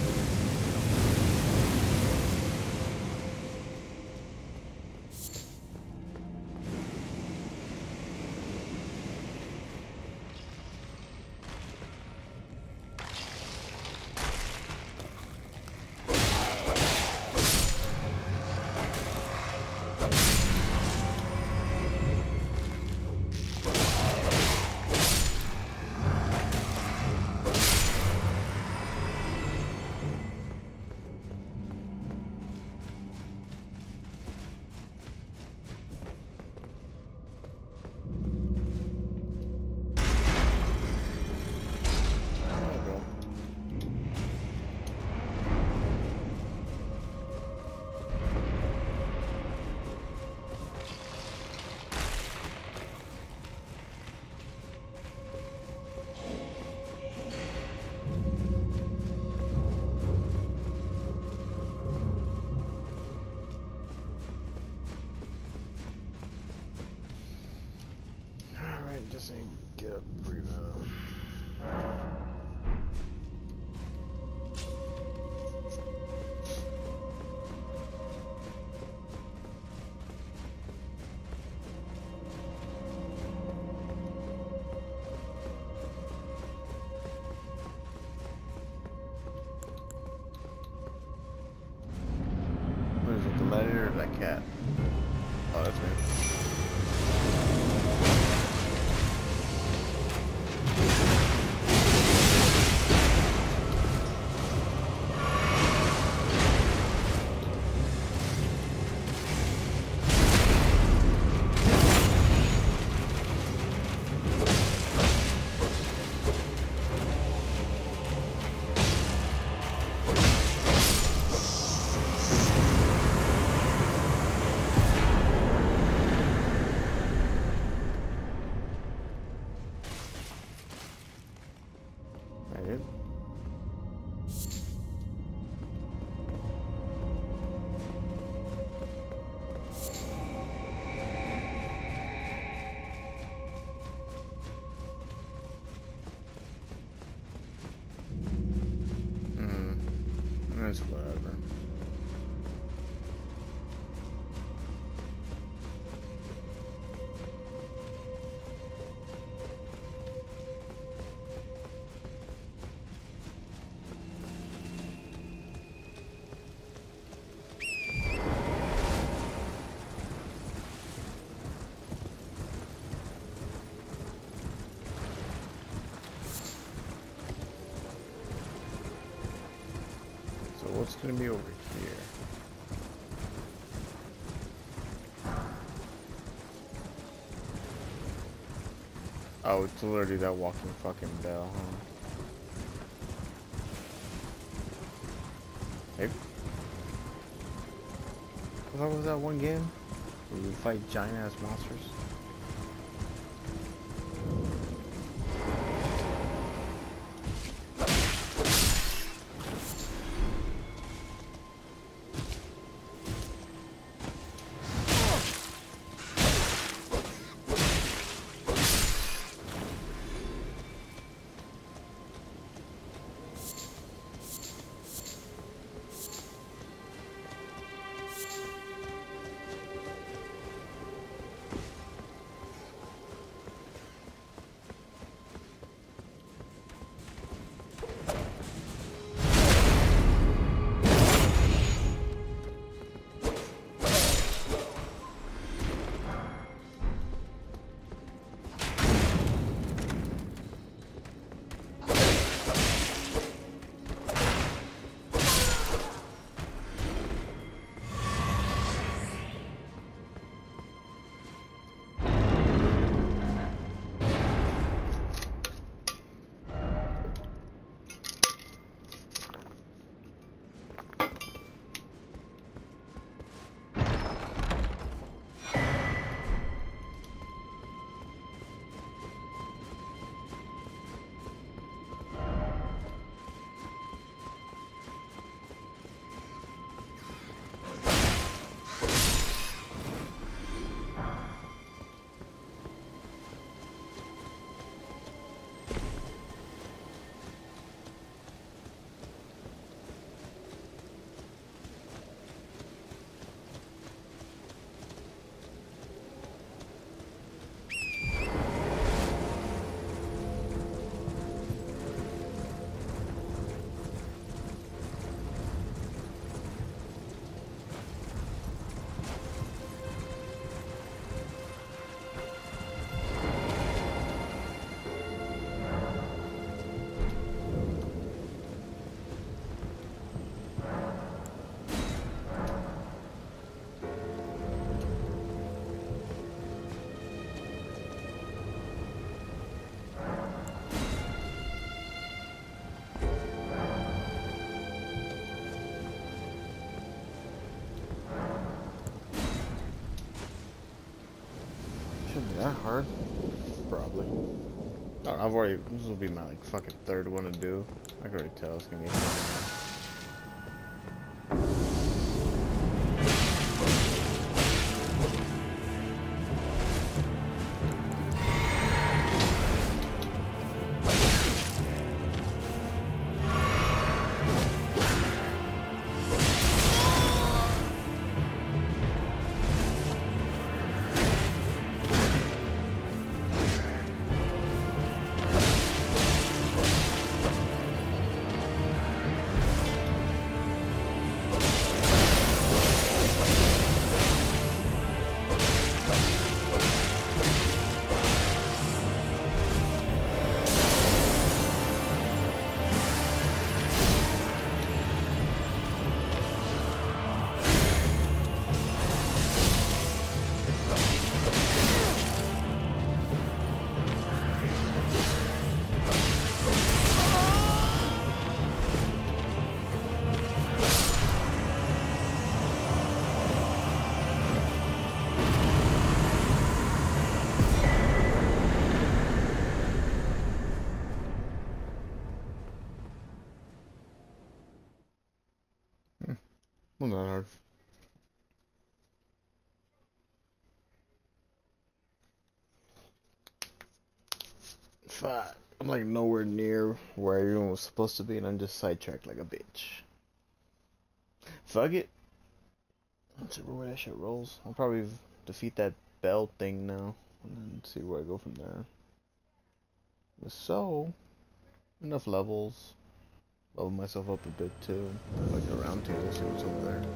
Just ain't get up and breathe out. it's gonna be over here. Oh, it's literally that walking fucking bell, huh? Hey. What was that one game where you fight giant ass monsters? Shouldn't be that hard. Probably. Oh, I've already. This will be my like fucking third one to do. I can already tell it's gonna be hard. Well, not hard. Fuck. I'm like nowhere near where everyone was supposed to be, and I'm just sidetracked like a bitch. Fuck it. Let's see where that shit rolls. I'll probably defeat that bell thing now, and then see where I go from there. So, enough levels. Level myself up a bit too. Like a round table, see what's over there.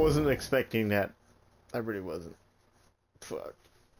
wasn't expecting that. I really wasn't. Fuck.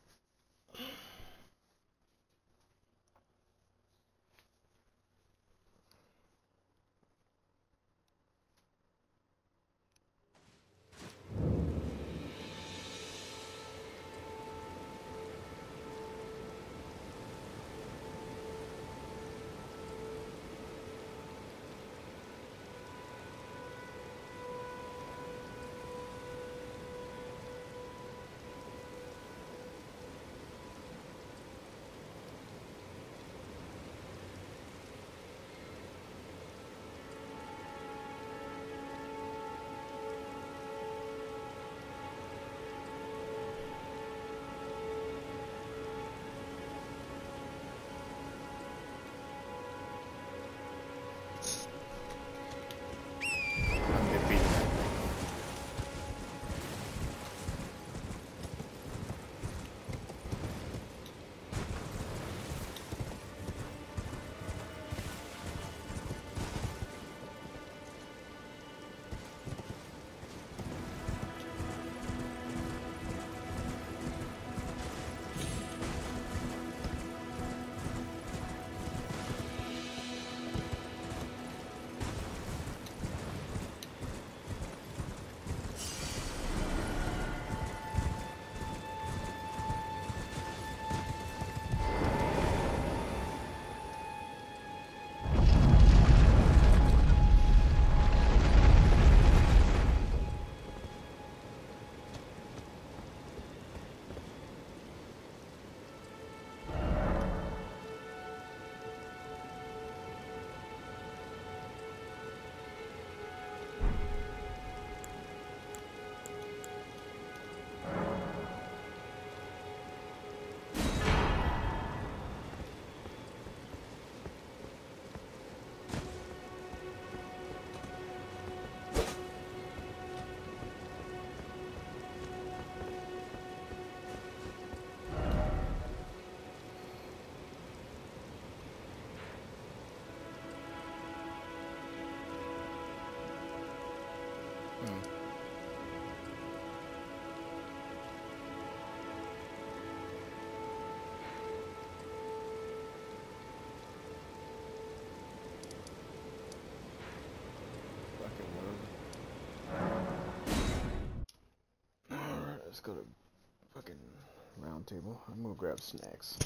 Let's go to fucking round table. I'm gonna grab snacks.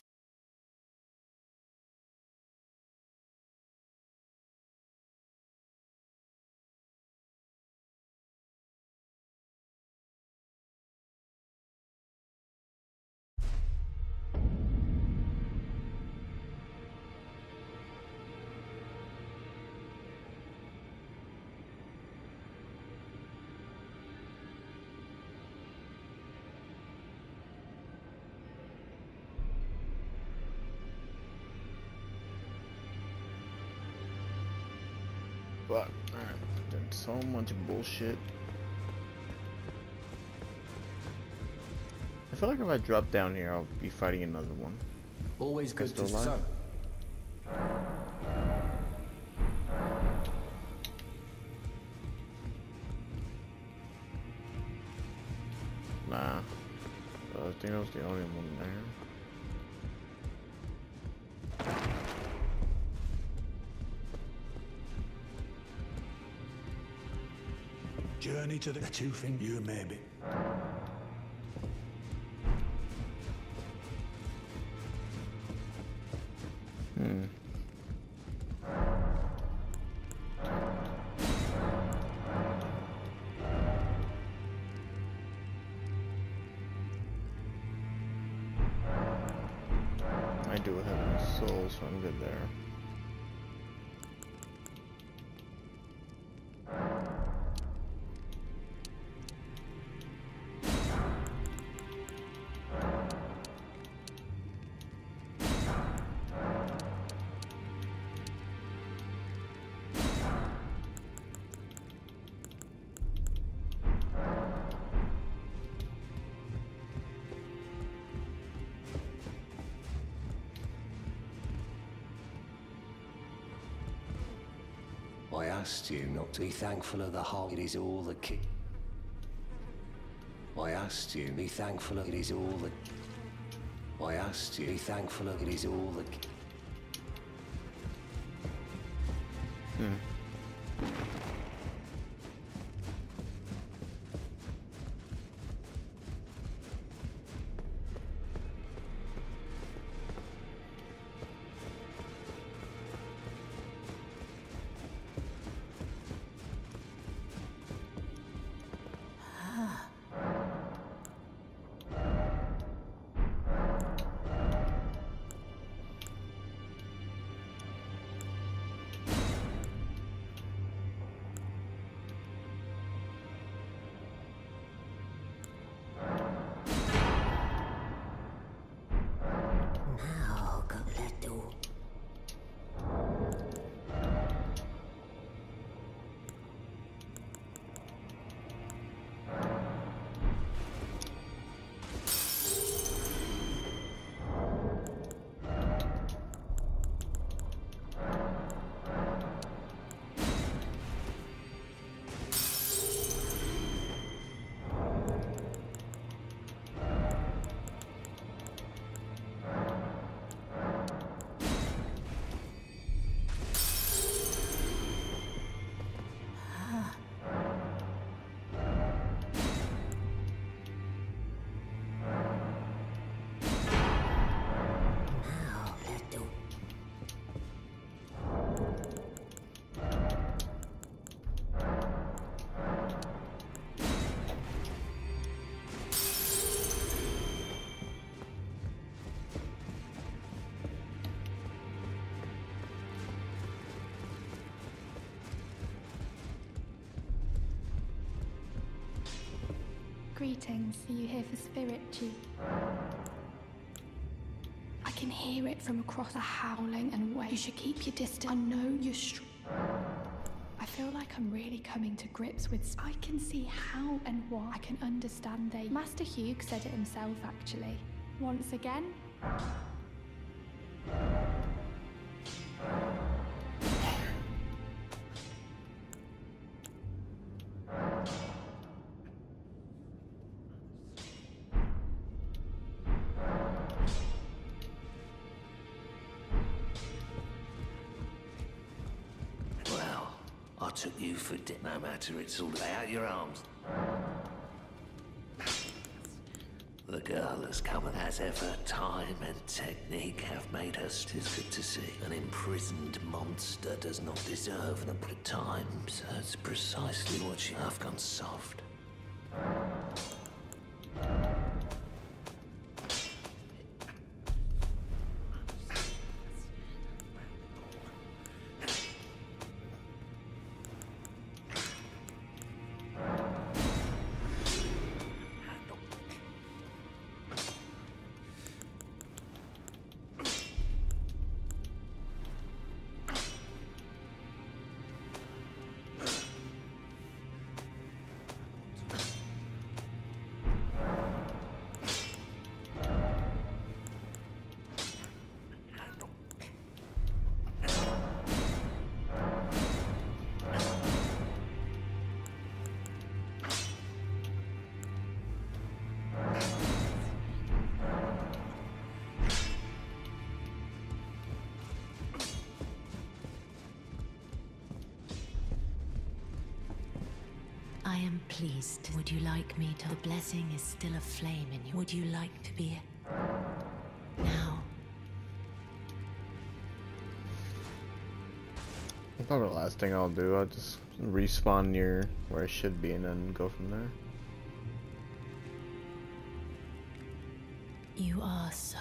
But alright, done so much bullshit. I feel like if I drop down here, I'll be fighting another one. Always good to so. Nah, I think I was the only one there. Journey to the two-fin you maybe. I do have a soul, so I'm good there. I asked you not to be thankful of the whole. It is all the key. I asked you, be thankful it is all that... I asked you, be thankful it is all that... Greetings. Are you here for Spirit Chief? I can hear it from across the howling and wail. You should keep your distance. I know you're I feel like I'm really coming to grips with... I can see how and why. I can understand they... Master Hugh said it himself, actually. Once again... Took you for no matter, it's all lay out your arms. The girl has come, and as ever, time and technique have made her. Tis good to see. An imprisoned monster does not deserve them, but at times that's precisely what she have gone soft. I am pleased. Would you like me to? The blessing is still aflame in you. Would you like to be now? I thought the last thing I'll do, I'll just respawn near where I should be and then go from there. You are so.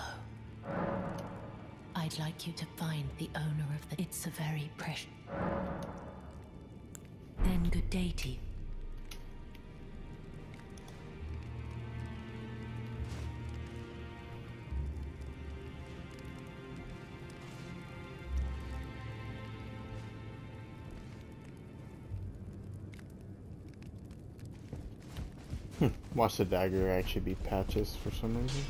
I'd like you to find the owner of the... It's a very precious... Then good day to you. Watch the dagger actually be patches for some reason.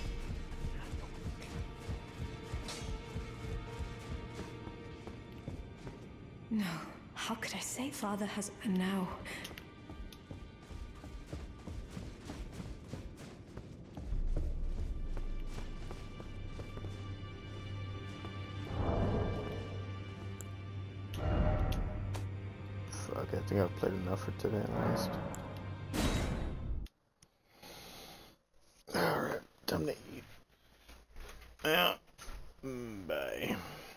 No. How could I say? Father has... And now... Okay, I think I've played enough for today at least. Alright, time to eat. Yeah. Bye.